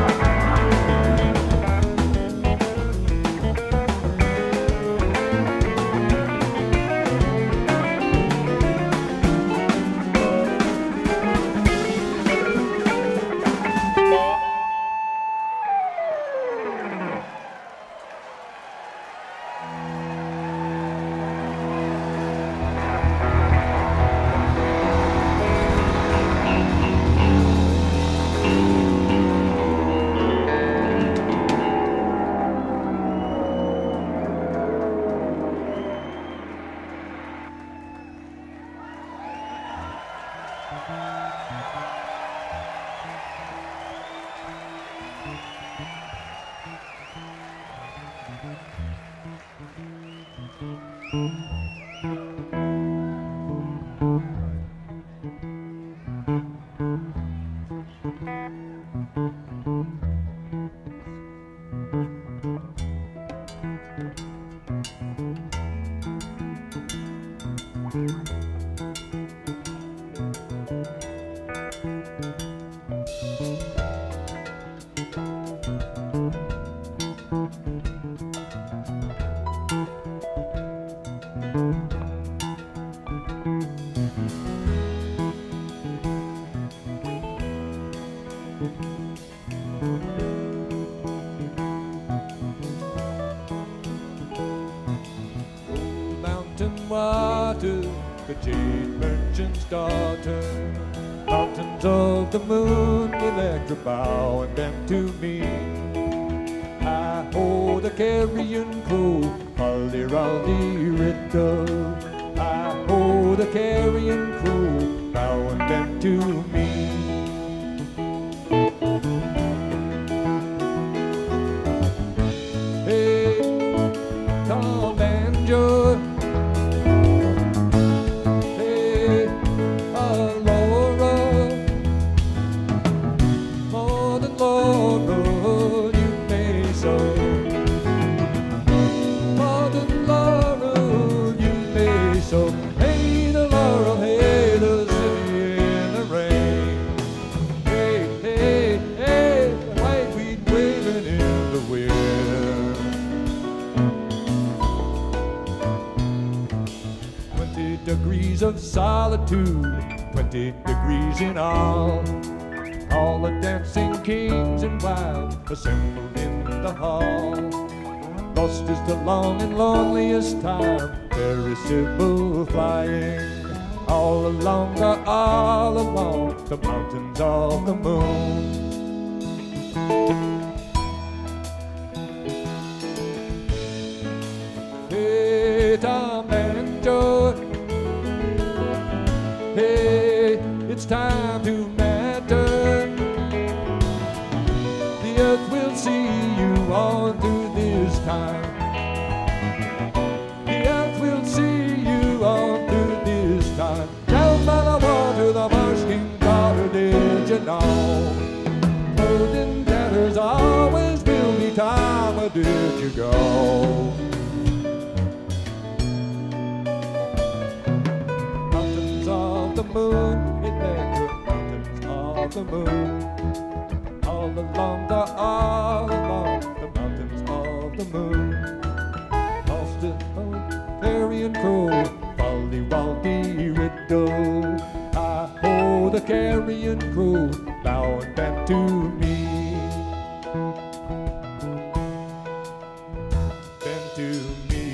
the jade merchant's daughter. Mountains of the moon, electric bow and bend to me. I hold the carrion crow, holly rowdy riddle. I hold the carrion crow, bow and bend to me. Hey, Tom Banjo. Of solitude, twenty degrees in all. All the dancing kings and wives assembled in the hall. Lost is the long and loneliest time, very simple flying. All along the, all along the mountains of the moon. Hey, Tom Banjo. Hey, it's time to matter. The earth will see you on through this time. The earth will see you on through this time. Down by the water, the marsh king daughter, did you know? Golden daughters always will be time, where did you go? Moon, electric mountains of the moon. All along the, all along the mountains of the moon. Lost a carrion crow, folly waldy riddle. I hold the carrion crow, bowing back to me. Bend to me.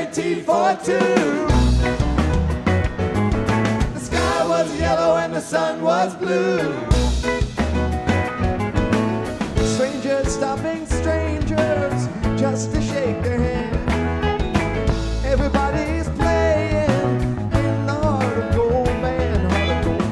Tea for two. The sky was yellow and the sun was blue. Strangers stopping strangers just to shake their hand. Everybody's playing in the heart of gold, man, heart of gold.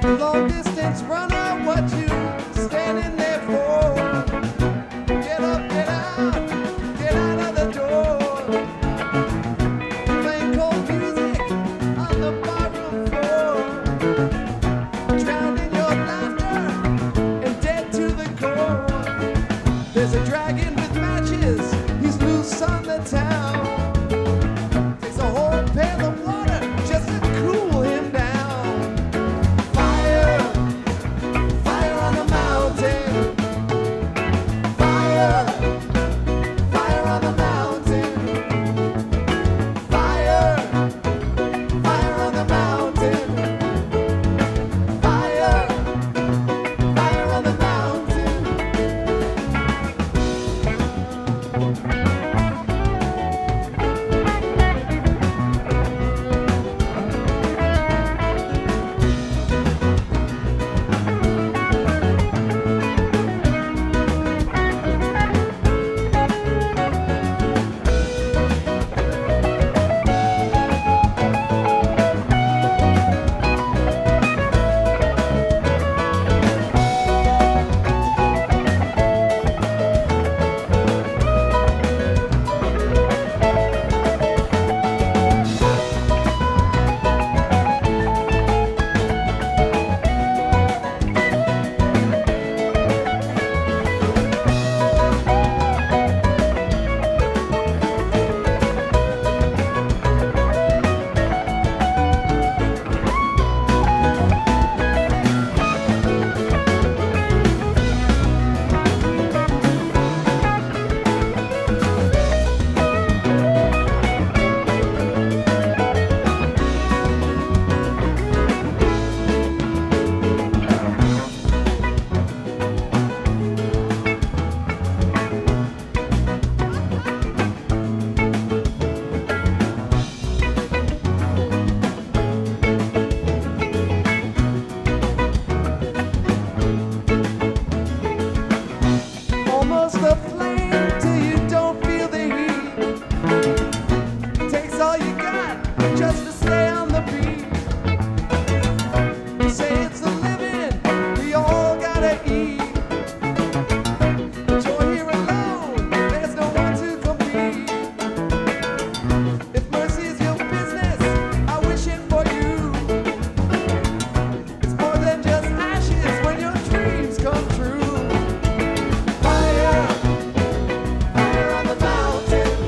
Long distance runner, what you standing there for? Get up, get out, get out of the door. Playing cold music on the barroom floor. Drowned in your laughter and dead to the core. There's a dragon with matches, he's loose on the town. Takes a whole pail of water just to cool him down. Fire, fire on the mountain. Fire, fire on the mountain. Fire, fire on the mountain. Fire, fire on the mountain. Almost a flame till you don't feel the heat. Takes all you got just to stay on the beat. You say it's a living, we all gotta eat. But you're here alone, there's no one to compete. If mercy is your business, I wish it for you. It's more than just ashes when your dreams come true. Fire, fire on the mountain.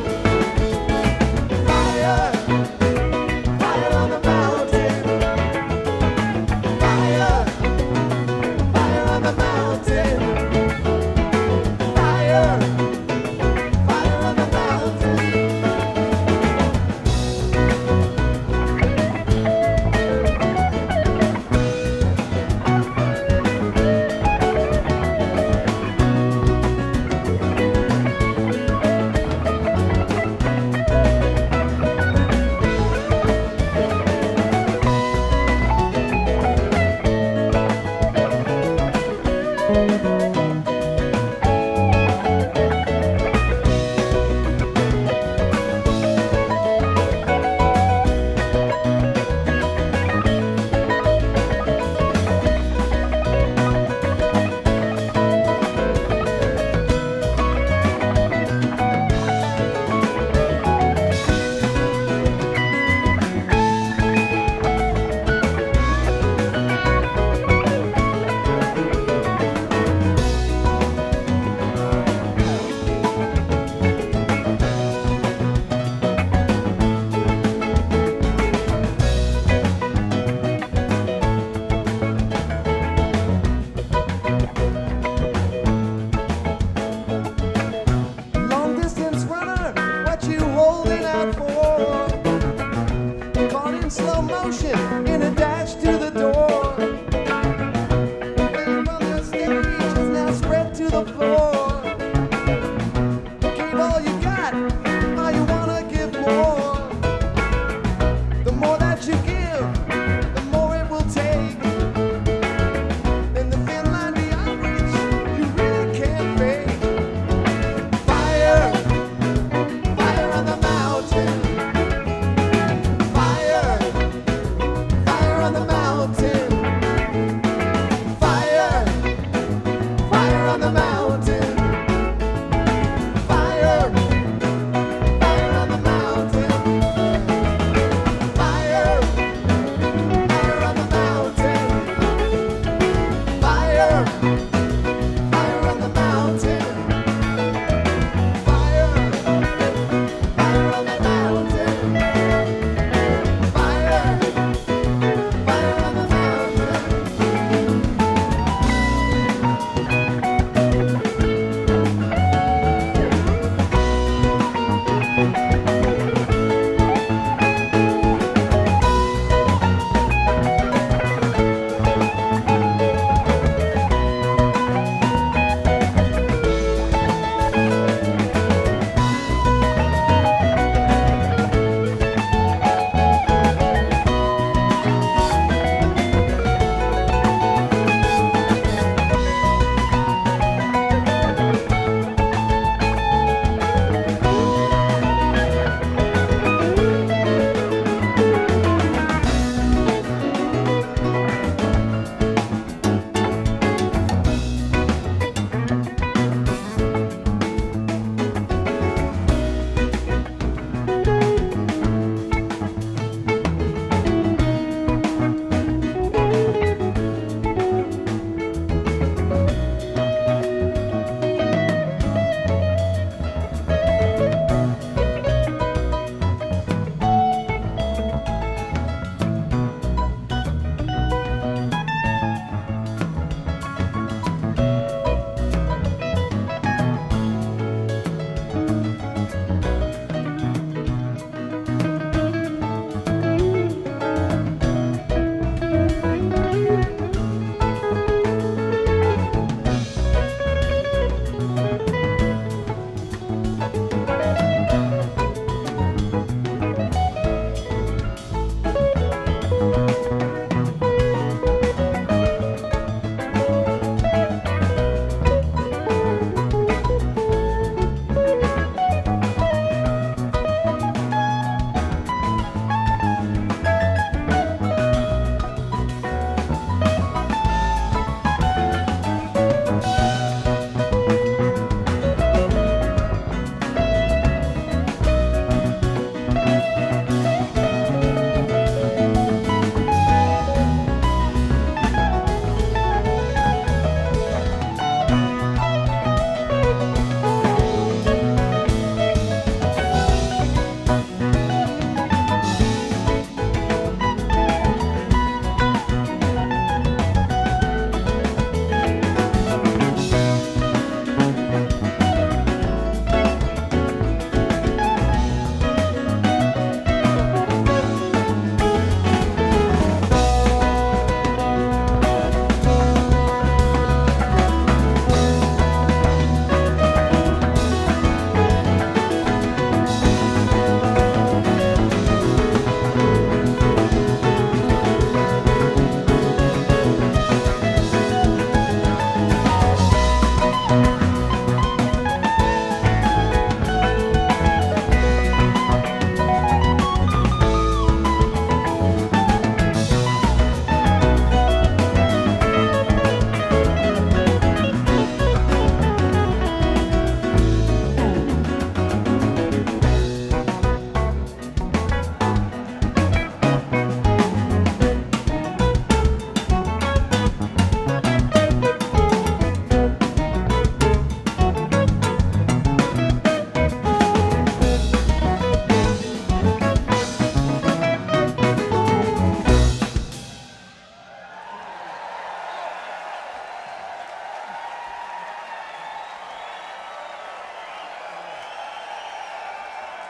Fire, fire on the mountain. Fire,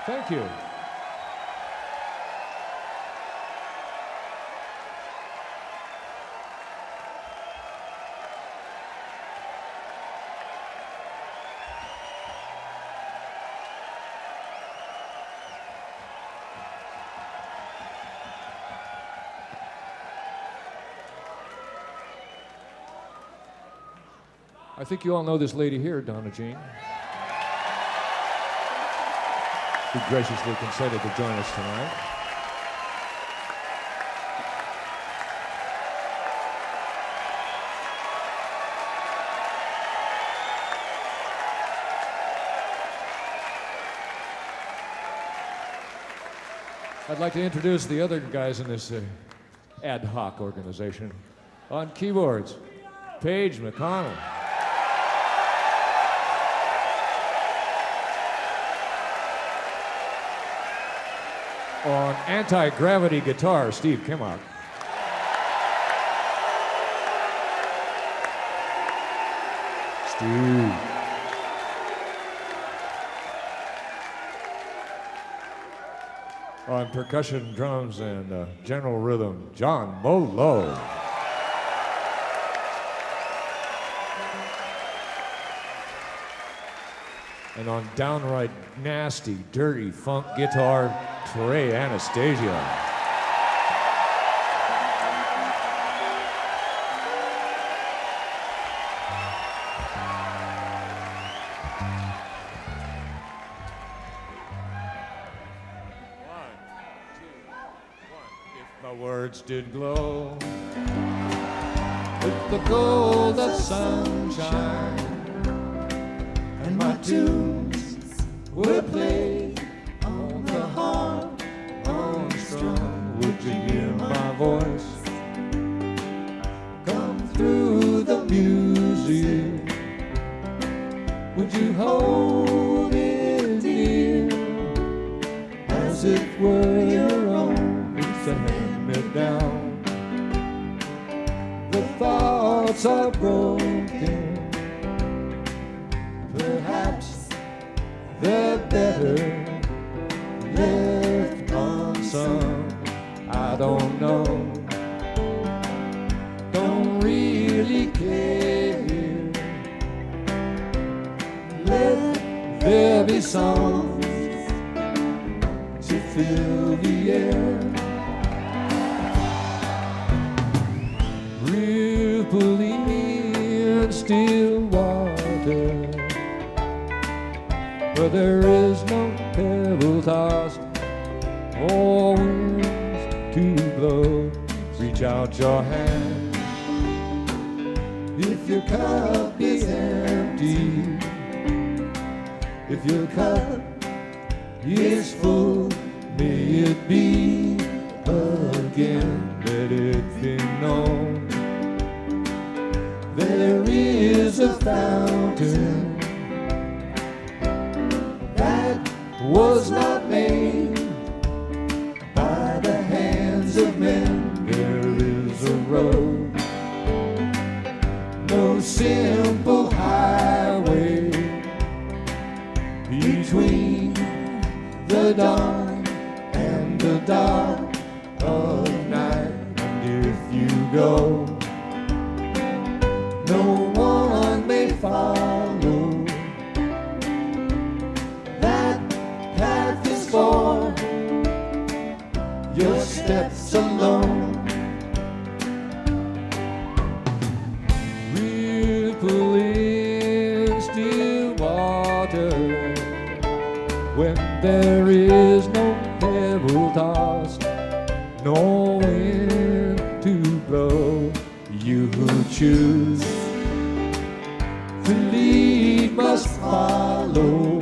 Thank you. I think you all know this lady here, Donna Jean, who graciously consented to join us tonight. I'd like to introduce the other guys in this uh, ad hoc organization. On keyboards, Page McConnell. On anti-gravity guitar, Steve Kimock. Steve. On percussion, drums, and uh, general rhythm, John Molo. And on downright nasty, dirty funk guitar, Trey Anastasio. One, two, one. If my words did glow with the gold of sunshine, and my tunes were played on the harp, on strum, would you hear my voice come through the music? Would you hold it near as it were your own? It's a hand-me-down. The thoughts are broken. Perhaps they're better left unsung. I don't know. Don't really care. Let there be songs to fill the air. Rippling in still water, where there is no pebble tossed or winds to blow. Reach out your hand if your cup is empty. If your cup is full, may it be again. Let it be known there is a fountain that was not made by the hands of men. There is a road, no simple highway between the dawn and the dark of night. And if you go, no one may follow. That path is for your steps alone. Rippling still water, when there is no pebble tossed, no wind to blow. You who choose to lead must follow.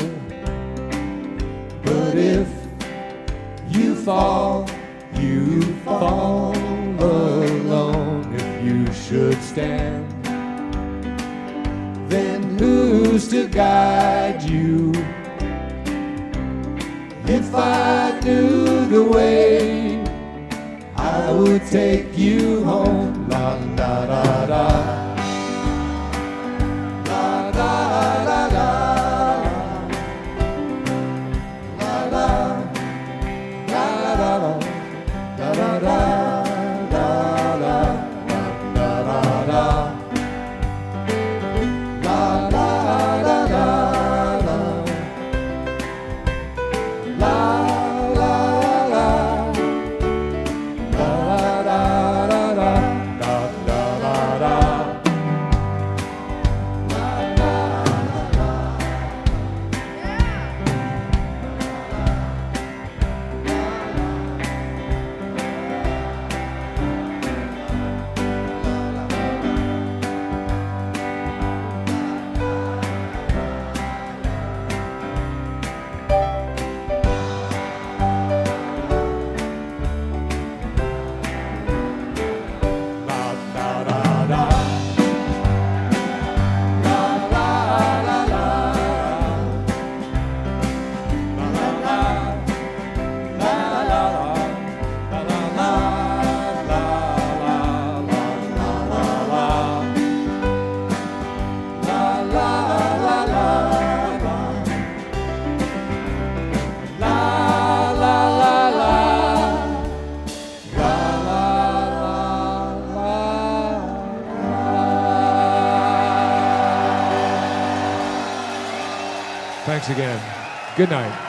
But if you fall, you fall alone. If you should stand, then who's to guide you? If I knew the way, I would take you home. La la da da. La la la la. La la Thanks again. Good night.